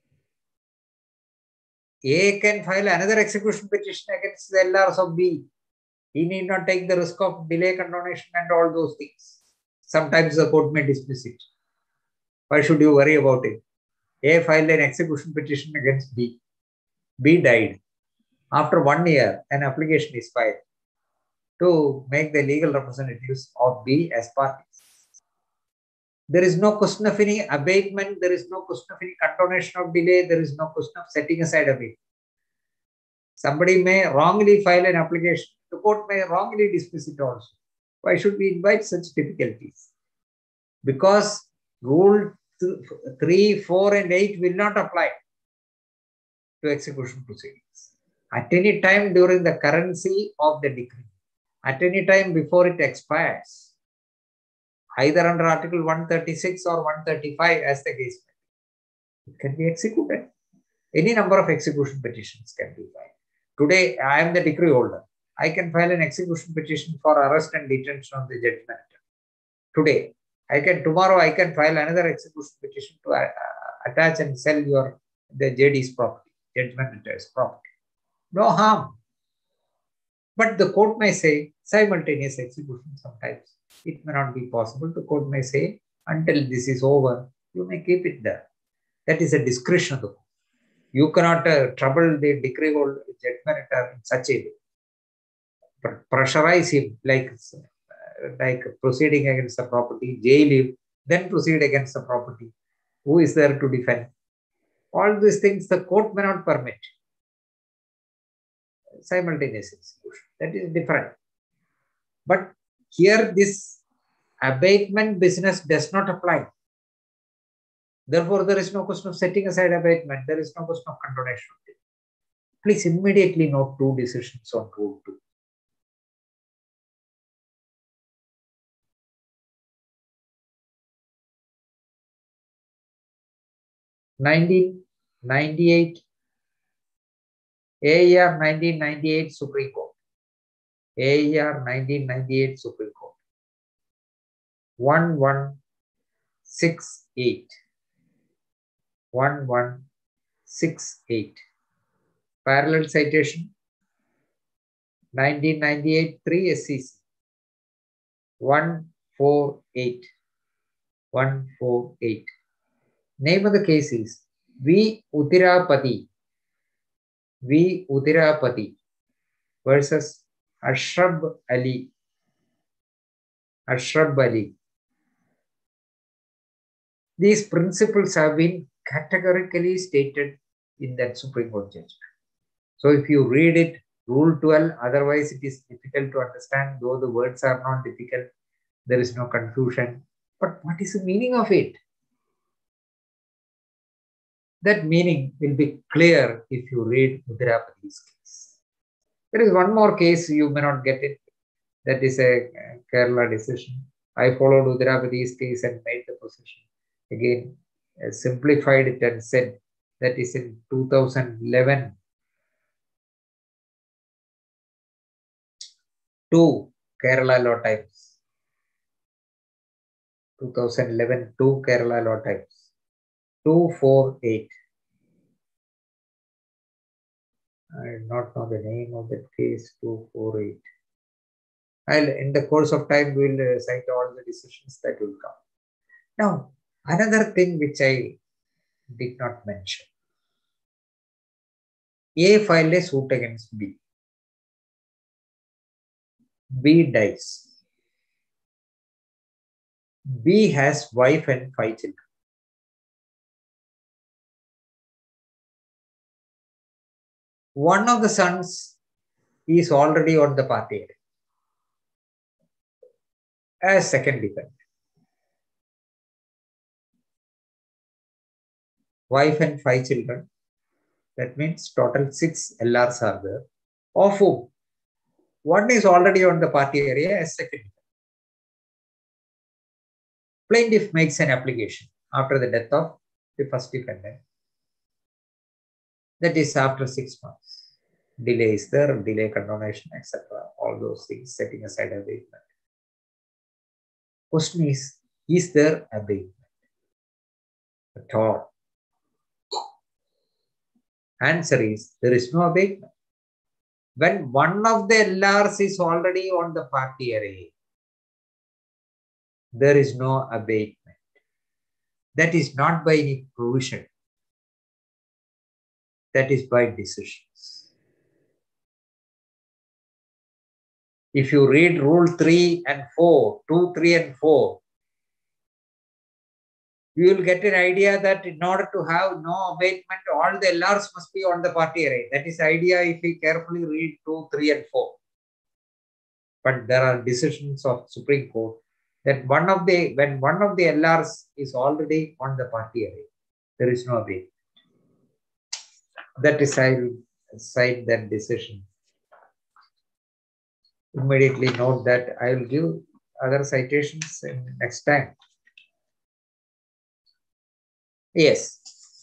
S3: A can file another execution petition against the LRs of B. He need not take the risk of delay, condonation and all those things. Sometimes the court may dismiss it. Why should you worry about it? A filed an execution petition against B. B died. After 1 year, an application is filed to make the legal representatives of B as parties. There is no question of any abatement. There is no question of any condonation of delay. There is no question of setting aside abatement. Somebody may wrongly file an application. The court may wrongly dismiss it also. Why should we invite such difficulties? Because rule 3, 4 and 8 will not apply to execution proceedings. At any time during the currency of the decree, at any time before it expires, either under Article 136 or 135 as the case may be, it can be executed. Any number of execution petitions can be filed. Today, I am the decree holder. I can file an execution petition for arrest and detention of the judgment. Today, tomorrow I can file another execution petition to attach and sell the JD's property, judgment debtor's property. No harm. But the court may say simultaneous execution sometimes. It may not be possible. The court may say, until this is over, you may keep it there. That is a discretion of the court. You cannot trouble the decree holder, judgment in such a way. Pressurize him like proceeding against the property, jail him, then proceed against the property. Who is there to defend? All these things the court may not permit. Simultaneous execution. That is different. But here this abatement business does not apply. Therefore, there is no question of setting aside abatement. There is no question of condonation. Please immediately note 2 decisions on Rule 2. AER 1998 Supreme Court. AER 1998 Supreme Court. 1168. 1168. Parallel citation 1998 3 SCC 148. 148. Name of the case is V. Utirapati. V. Utirapati versus Ashraf Ali. Ashraf Ali. These principles have been categorically stated in that Supreme Court judgment. So if you read it, Rule 12, otherwise it is difficult to understand, though the words are not difficult, there is no confusion. But what is the meaning of it? That meaning will be clear if you read Mudirapati's case. There is one more case, you may not get it. That is a Kerala decision. I followed Mudirapati's case and made the position. Again, simplified it and said that is in 2011. 2 Kerala Law Times. 2011 2 Kerala Law Times. 248. I do not know the name of that case. 248. In the course of time, we will cite all the decisions that will come. Now, another thing which I did not mention. A filed a suit against B. B dies. B has wife and 5 children. One of the sons is already on the party as second dependent. Wife and 5 children. That means total 6 LRs are there, of whom one is already on the party area as second dependent. Plaintiff makes an application after the death of the first dependent. That is after 6 months. Delay is there, delay condonation, etc. All those things, setting aside abatement. Question is there abatement at all? Answer is, there is no abatement. When one of the LRs is already on the party array, there is no abatement. That is not by any provision. That is by decisions. If you read Rule 3 and 4, 2, 3 and 4, you will get an idea that in order to have no abatement, all the LRs must be on the party array. That is the idea if you carefully read 2, 3 and 4. But there are decisions of Supreme Court that when one of the LRs is already on the party array, there is no abatement. That is, I will cite that decision. Immediately note that I will give other citations next time. Yes.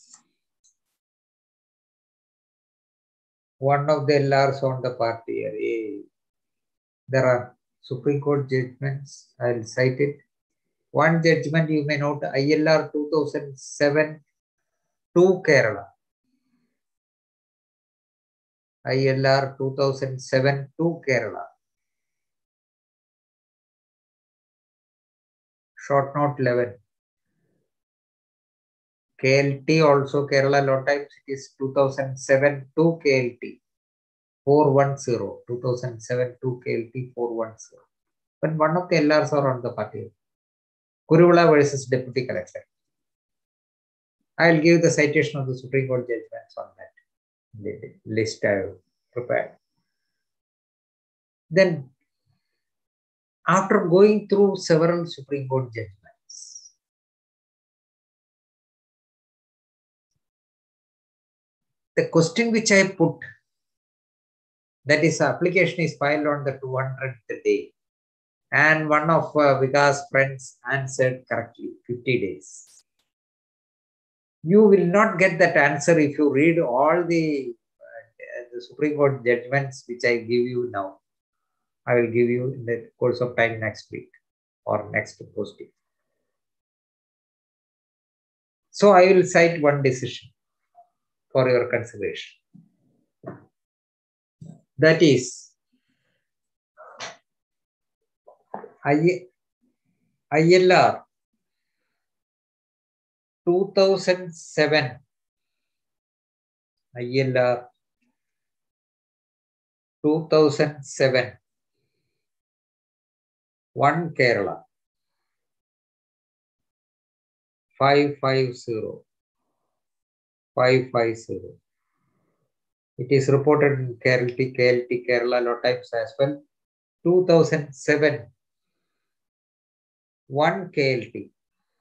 S3: One of the LRs on the party array. There are Supreme Court judgments. I will cite it. One judgment you may note, ILR 2007 to Kerala. ILR 2007 to Kerala. Short note 11. KLT also Kerala Law Times, it is 2007 to KLT 410. 2007 to KLT 410. But one of the LRs are on the party. Kuruvula versus Deputy Collector. I will give the citation of the Supreme Court judgments on that. The list I have prepared. Then, after going through several Supreme Court judgments, the question which I put, that is, application is filed on the 200th day, and one of Vikas' friends answered correctly, 50 days. You will not get that answer if you read all the Supreme Court judgments which I give you now. I will give you in the course of time next week or next posting. So I will cite one decision for your consideration. That is ILR 2007. ILR 2007. 1 Kerala. 550. 550. It is reported in Kerala lot times as well. 2007, 1 KLT,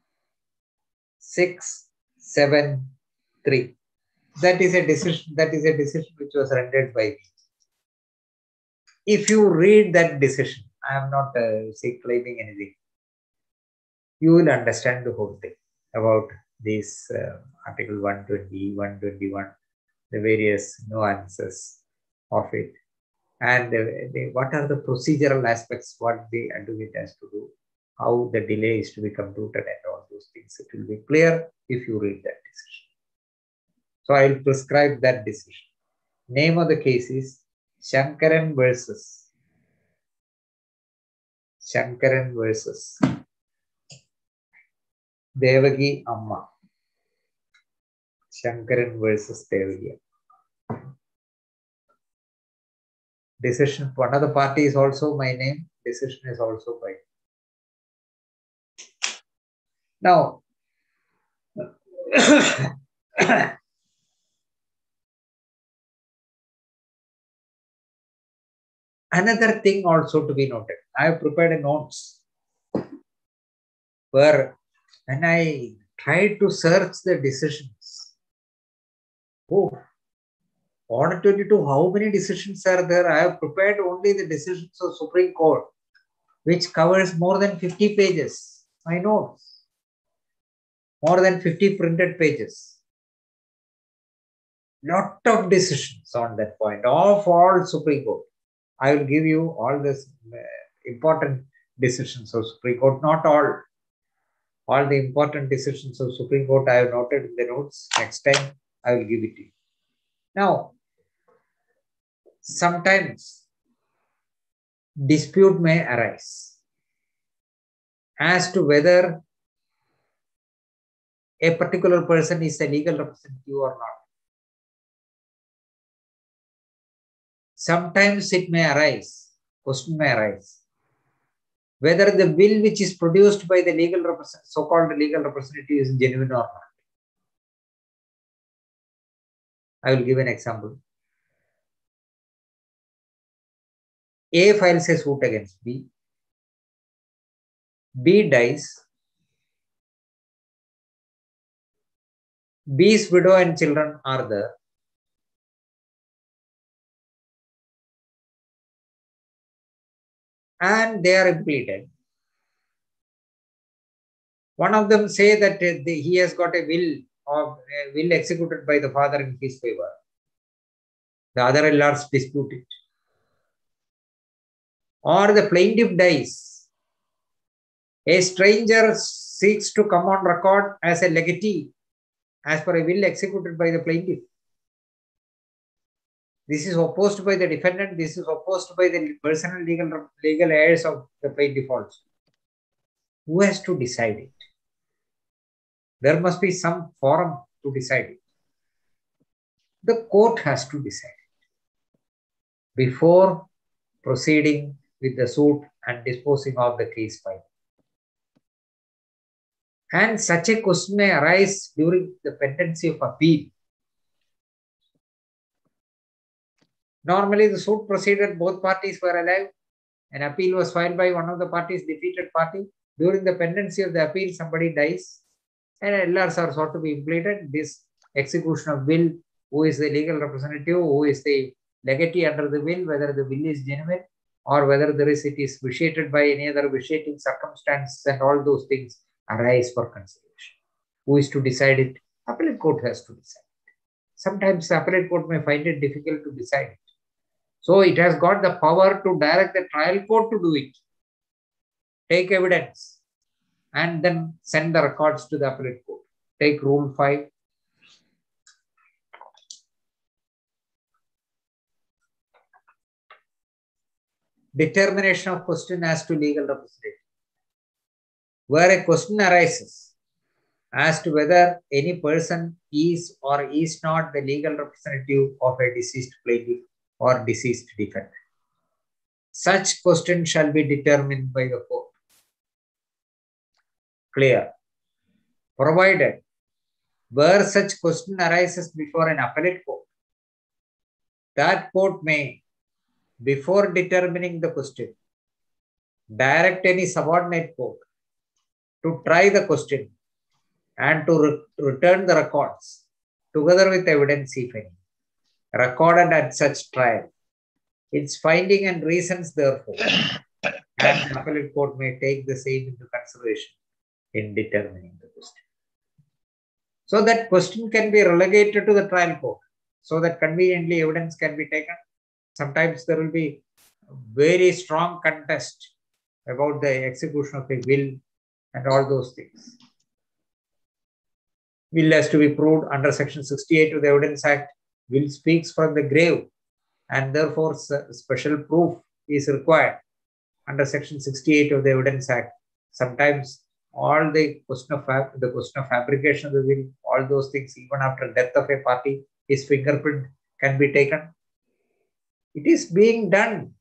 S3: 673. That is a decision which was rendered by me. If you read that decision, I am not claiming anything, you will understand the whole thing about this Article 120, 121, the various nuances of it, and what are the procedural aspects, what the advocate has to do, how the delay is to be computed, and all those things. It will be clear if you read that decision. So I will prescribe that decision. Name of the case is Shankaran versus Devagi Amma. Shankaran versus Devagi. Decision, one of the party is also my name. Decision is also by. Now, another thing also to be noted. I have prepared a notes where when I tried to search the decisions, Order 22, how many decisions are there? I have prepared only the decisions of Supreme Court, which covers more than 50 pages. My notes. More than 50 printed pages. Lot of decisions on that point of all Supreme Court. I will give you all the important decisions of Supreme Court. Not all. All the important decisions of Supreme Court I have noted in the notes. Next time I will give it to you. Now, sometimes dispute may arise as to whether a particular person is a legal representative or not. Sometimes it may arise, question may arise, whether the will which is produced by the legal so-called legal representative is genuine or not. I will give an example. A files a suit against B. B dies. B's widow and children are there. And they are implemented. One of them say that he has got a will executed by the father in his favor. The other in-laws dispute it. Or the plaintiff dies. A stranger seeks to come on record as a legatee as per a will executed by the plaintiff. This is opposed by the defendant. This is opposed by the personal legal heirs of the plaintiff also. Who has to decide it? There must be some forum to decide it. The court has to decide it before proceeding with the suit and disposing of the case file. And such a question may arise during the pendency of appeal. Normally, the suit proceeded, both parties were alive. An appeal was filed by one of the parties, defeated party. During the pendency of the appeal, somebody dies, and LRs are sought to be implemented. This execution of will, who is the legal representative, who is the legatee under the will, whether the will is genuine or whether it is vitiated by any other vitiating circumstance, and all those things arise for consideration. Who is to decide it? Appellate court has to decide it. Sometimes the appellate court may find it difficult to decide it. So it has got the power to direct the trial court to do it. Take evidence and then send the records to the appellate court. Take Rule 5. Determination of question as to legal representative. Where a question arises as to whether any person is or is not the legal representative of a deceased plaintiff or deceased defendant. Such question shall be determined by the court. Clear. Provided where such question arises before an appellate court, that court may, before determining the question, direct any subordinate court to try the question and to return the records together with evidence, if any, recorded at such trial. Its finding and reasons, therefore, and the appellate court may take the same into consideration in determining the question. So that question can be relegated to the trial court, so that conveniently evidence can be taken. Sometimes there will be very strong contest about the execution of a will and all those things. Will has to be proved under Section 68 of the Evidence Act. Will speaks from the grave, and therefore special proof is required under Section 68 of the Evidence Act. Sometimes all the question of fabrication of the will, all those things, even after death of a party, his fingerprint can be taken. It is being done.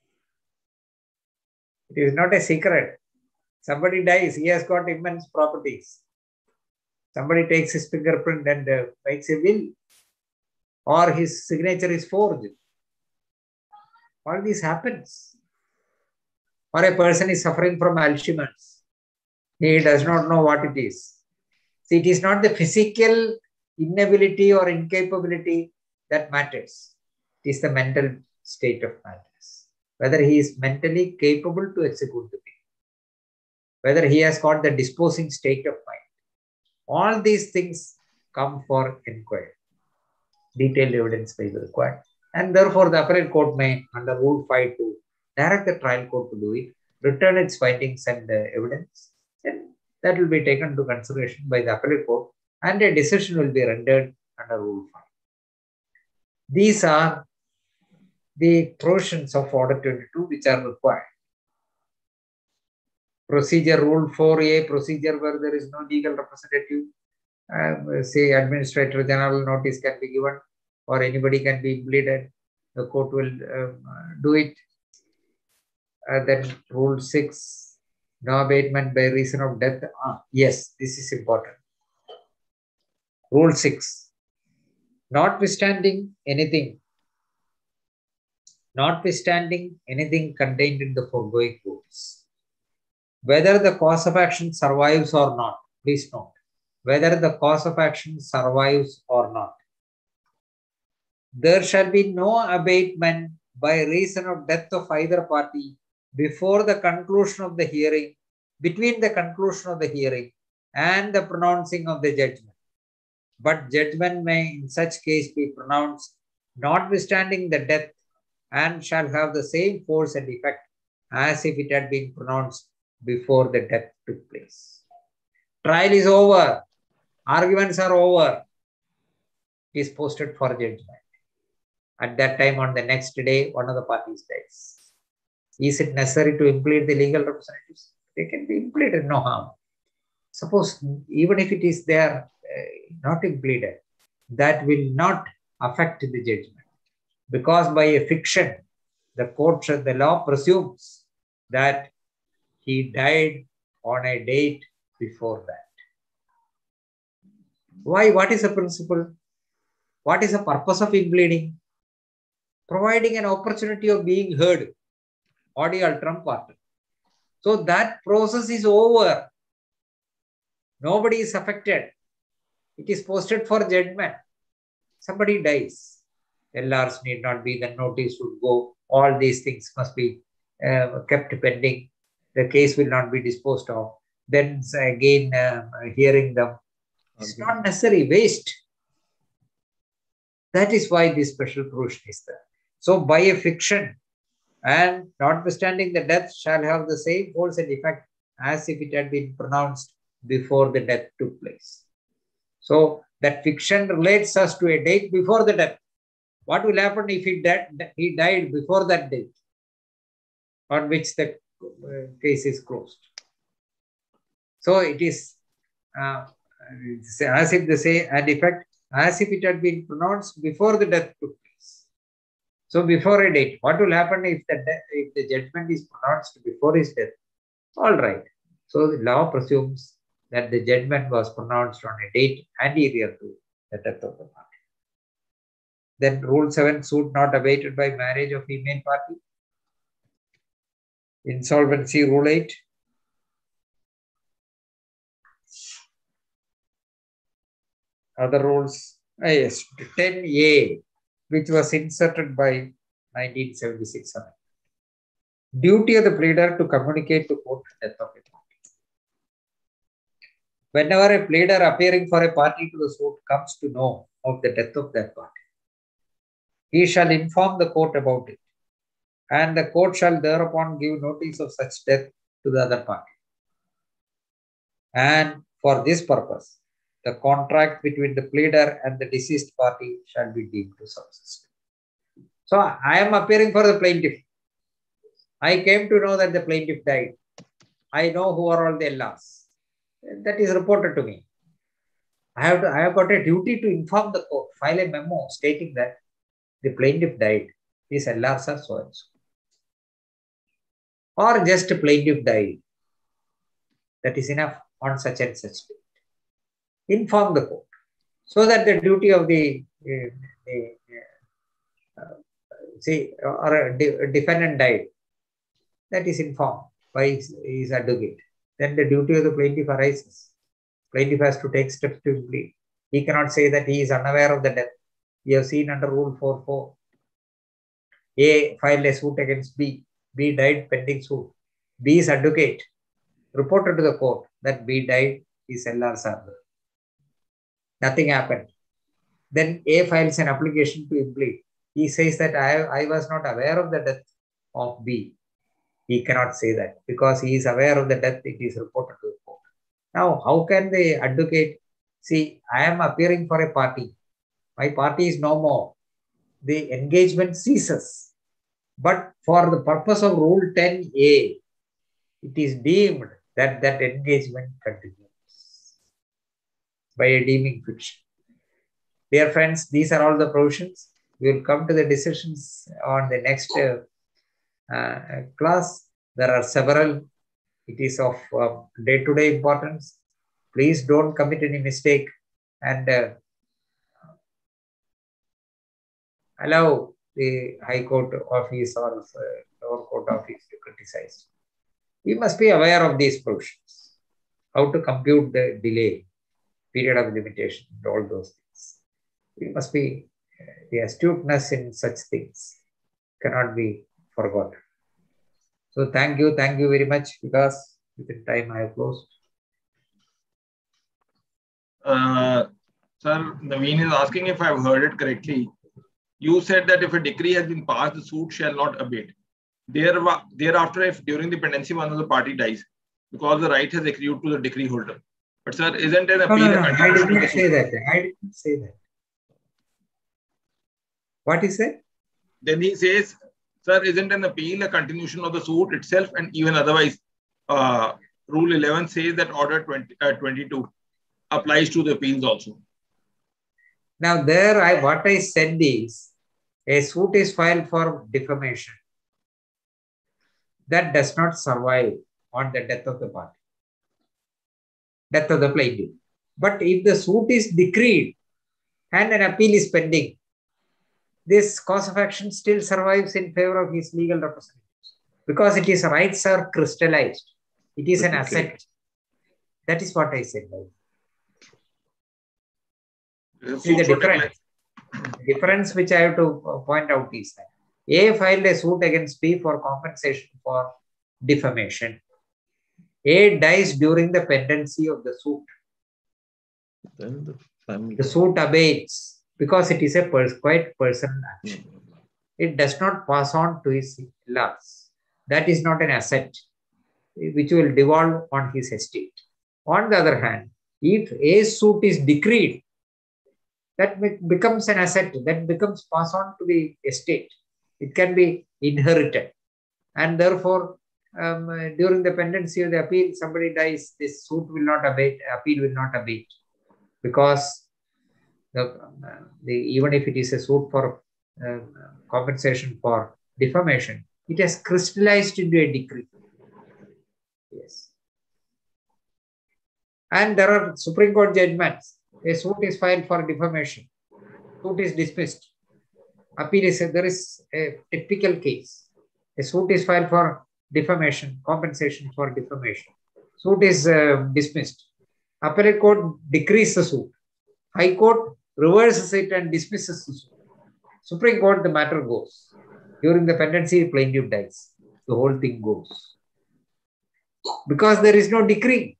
S3: It is not a secret. Somebody dies, he has got immense properties. Somebody takes his fingerprint and makes a will, or his signature is forged. All this happens. Or a person is suffering from Alzheimer's. He does not know what it is. See, it is not the physical inability or incapability that matters. It is the mental state of matters. Whether he is mentally capable to execute the will. Whether he has got the disposing state of mind. All these things come for inquiry. Detailed evidence may be required. And therefore, the appellate court may, under Rule 5, to direct the trial court to do it, return its findings and evidence, and that will be taken into consideration by the appellate court, and a decision will be rendered under Rule 5. These are the provisions of Order 22 which are required. Procedure Rule 4A, procedure where there is no legal representative, say Administrator General notice can be given, or anybody can be pleaded, the court will do it. Then Rule 6, no abatement by reason of death. Yes, this is important. Rule 6, notwithstanding anything contained in the foregoing rules, whether the cause of action survives or not, please note, whether the cause of action survives or not, there shall be no abatement by reason of death of either party before the conclusion of the hearing, between the conclusion of the hearing and the pronouncing of the judgment. But judgment may in such case be pronounced notwithstanding the death, and shall have the same force and effect as if it had been pronounced before the death took place. Trial is over. Arguments are over. It is posted for judgment. At that time, on the next day, one of the parties dies. Is it necessary to implead the legal representatives? They can be impleaded, no harm. Suppose, even if it is there, not impleaded, that will not affect the judgment. Because by a fiction, the law presumes that he died on a date before that. Why? What is the principle? What is the purpose of impleading? Providing an opportunity of being heard, audio alteram partem. So that process is over. Nobody is affected. It is posted for judgment. Somebody dies. LRs need not be, the notice should go. All these things must be kept pending. The case will not be disposed of. Then again, hearing them. It's not necessary, waste. That is why this special provision is there. So by a fiction, and notwithstanding the death shall have the same force and effect as if it had been pronounced before the death took place. So that fiction relates us to a date before the death. What will happen if he died before that date on which the case is closed? So it is as if they say, and effect as if it had been pronounced before the death took place. So before a date, what will happen if the judgment is pronounced before his death? All right. So the law presumes that the judgment was pronounced on a date anterior to the death of the party. Then Rule 7, suit not abated by marriage of female party. Insolvency Rule 8. Other rules, yes, 10A, which was inserted by 1976. Duty of the pleader to communicate to court the death of a party. Whenever a pleader appearing for a party to the suit comes to know of the death of that party, he shall inform the court about it, and the court shall thereupon give notice of such death to the other party. And for this purpose, the contract between the pleader and the deceased party shall be deemed to subsist. So I am appearing for the plaintiff. I came to know that the plaintiff died. I know who are all the LRs. That is reported to me. I have got a duty to inform the court, file a memo stating that the plaintiff died. These LRs are so and so. Or just plaintiff died. That is enough on such and such date. Inform the court, so that the duty of the defendant died, that is informed by his advocate. Then the duty of the plaintiff arises. Plaintiff has to take steps to plead. He cannot say that he is unaware of the death. We have seen under Rule 4.4. A filed a suit against B. B died pending suit. B's advocate reported to the court that B died, his LRs are there. Nothing happened. Then A files an application to implead. He says that I was not aware of the death of B. He cannot say that because he is aware of the death, it is reported to the court. Now, how can the advocate see, I am appearing for a party. My party is no more. The engagement ceases. But for the purpose of Rule 10A, it is deemed that that engagement continues by a deeming fiction. Dear friends, these are all the provisions. We will come to the decisions on the next class. There are several. It is of day-to-day importance. Please don't commit any mistake and allow the High Court office or lower court office to criticize. We must be aware of these provisions. How to compute the delay, period of limitation, and all those things. We must be, the astuteness in such things cannot be forgotten. So thank you very much, because within time I have closed.
S1: Sir, Naveen is asking if I have heard it correctly. You said that if a decree has been passed, the suit shall not abate. Thereafter, if during the pendency one of the party dies, because the right has accrued to the decree holder. But sir, isn't an appeal
S3: No, I did not say that. I didn't say that. What is it?
S1: Then he says, sir, isn't an appeal a continuation of the suit itself? And even otherwise, Rule 11 says that Order 22 applies to the appeals also.
S3: Now there, what I said is, a suit is filed for defamation. That does not survive on the death of the party, death of the plaintiff. But if the suit is decreed and an appeal is pending, this cause of action still survives in favor of his legal representatives, because it is rights are crystallized. It is an asset. That is what I said. See the difference which I have to point out is that A filed a suit against B for compensation for defamation. A dies during the pendency of the suit.
S2: Then
S3: the suit abates because it is a quite personal action. It does not pass on to his laws. That is not an asset which will devolve on his estate. On the other hand, if a suit is decreed, that becomes an asset, that becomes passed on to the estate. It can be inherited. And therefore, during the pendency of the appeal, somebody dies, this suit will not abate, appeal will not abate. Because even if it is a suit for compensation for defamation, it has crystallized into a decree. Yes. And there are Supreme Court judgments. A suit is filed for defamation. Suit is dismissed. Appeal is, there is a typical case. A suit is filed for defamation, compensation for defamation. Suit is dismissed. Appellate court decrees the suit. High court reverses it and dismisses the suit. Supreme Court, the matter goes. During the pendency, plaintiff dies. The whole thing goes. Because there is no decree.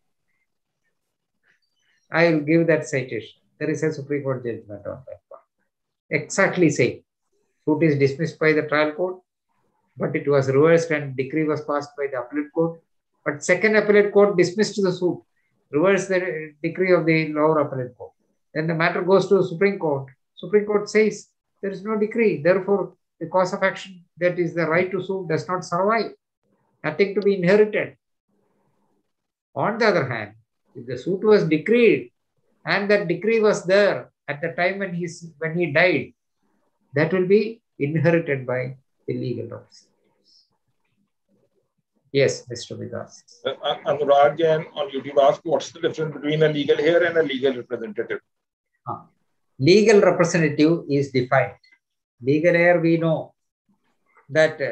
S3: I will give that citation. There is a Supreme Court judgment on that one. Exactly same. Suit is dismissed by the trial court, but it was reversed and decree was passed by the appellate court. But second appellate court dismissed the suit, reversed the decree of the lower appellate court. Then the matter goes to the Supreme Court. Supreme Court says there is no decree. Therefore, the cause of action, that is the right to sue, does not survive. Nothing to be inherited. On the other hand, if the suit was decreed and that decree was there at the time when he died, that will be inherited by the legal representatives. Yes, Mr. Vikas.
S1: Anurag Jain on YouTube asked, what's the difference between a legal heir and a legal representative?
S3: Legal representative is defined. Legal heir, we know that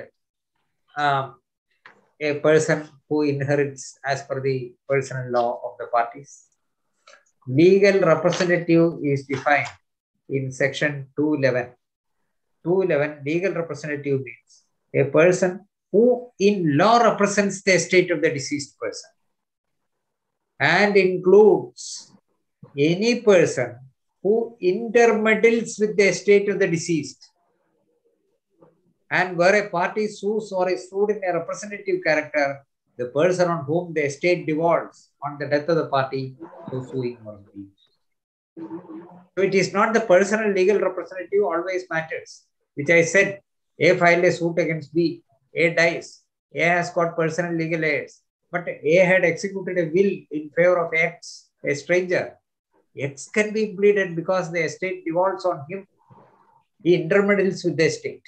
S3: a person who inherits as per the personal law of the parties. Legal representative is defined in section 211. 211, legal representative means a person who in law represents the estate of the deceased person and includes any person who intermeddles with the estate of the deceased, and where a party sues or is sued in a representative character, the person on whom the estate devolves on the death of the party, so suing must be. So it is not the personal legal representative always matters, which I said. A filed a suit against B, A dies, A has got personal legal heirs, but A had executed a will in favor of X, a stranger. X can be pleaded because the estate devolves on him. He intermeddles with the estate.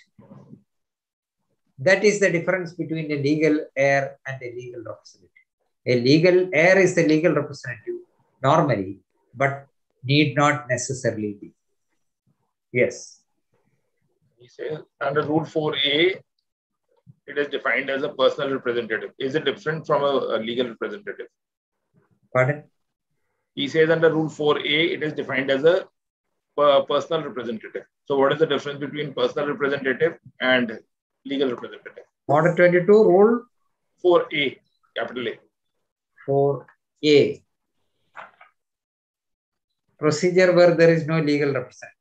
S3: That is the difference between a legal heir and a legal representative. A legal heir is the legal representative normally, but need not necessarily be. Yes.
S1: He says under Rule 4A, it is defined as a personal representative. Is it different from a legal representative?
S3: Pardon?
S1: He says under Rule 4A, it is defined as a personal representative. So what is the difference between personal representative and legal representative?
S3: Order 22, Rule
S1: 4A, capital A.
S3: 4A. Procedure where there is no legal representative.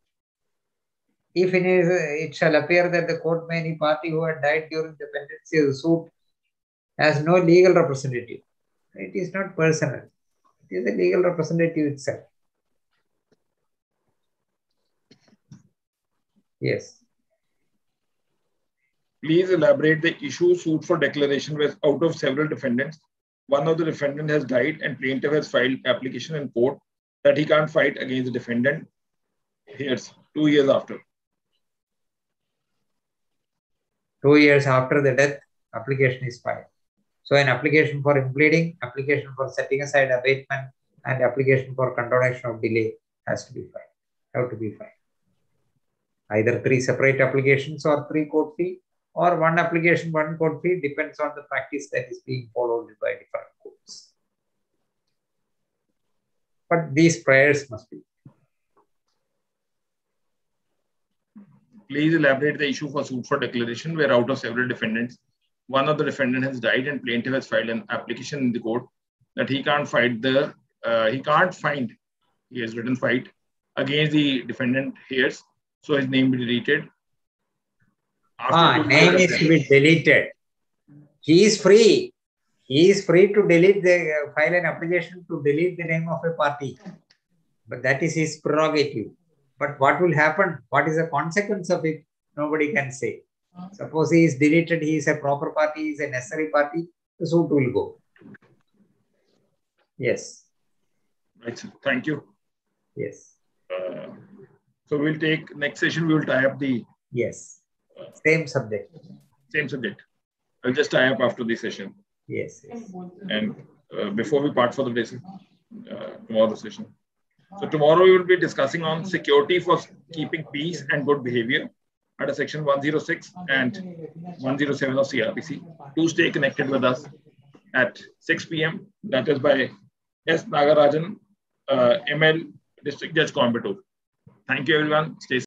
S3: If it shall appear that the court may any party who had died during the pendency of the suit has no legal representative, it is not personal. It is the legal representative itself. Yes.
S1: Please elaborate the issue. Suit for declaration was out of several defendants. One of the defendant has died and plaintiff has filed application in court that he can't fight against the defendant. Here's 2 years after.
S3: 2 years after the death, application is filed. So an application for impleading, application for setting aside abatement, and application for condonation of delay has to be filed. Either 3 separate applications or 3 court fee, or 1 application, 1 court fee, depends on the practice that is being followed by different courts. But these prayers must be.
S1: Please elaborate the issue for suit for declaration where out of several defendants, one of the defendant has died and plaintiff has filed an application in the court that he can't fight he has written fight against the defendant here. So his name be deleted.
S3: Name is to be deleted. He is free. He is free to delete file an application to delete the name of a party. But that is his prerogative. But what will happen? What is the consequence of it? Nobody can say. Suppose he is deleted, he is a proper party, he is a necessary party, the suit will go. Yes.
S1: Right, sir. Thank you.
S3: Yes.
S1: So we'll take next session, we will tie up the...
S3: Yes. Same subject.
S1: Same subject. I'll just tie up after the session.
S3: Yes. Yes.
S1: And before we part for the day, tomorrow's session. So tomorrow we will be discussing on security for keeping peace and good behavior under section 106 and 107 of CRPC. Do stay connected with us at 6 p.m. That is by S. Nagarajan, ML, District Judge, Coimbatore. Thank you, everyone. Stay safe.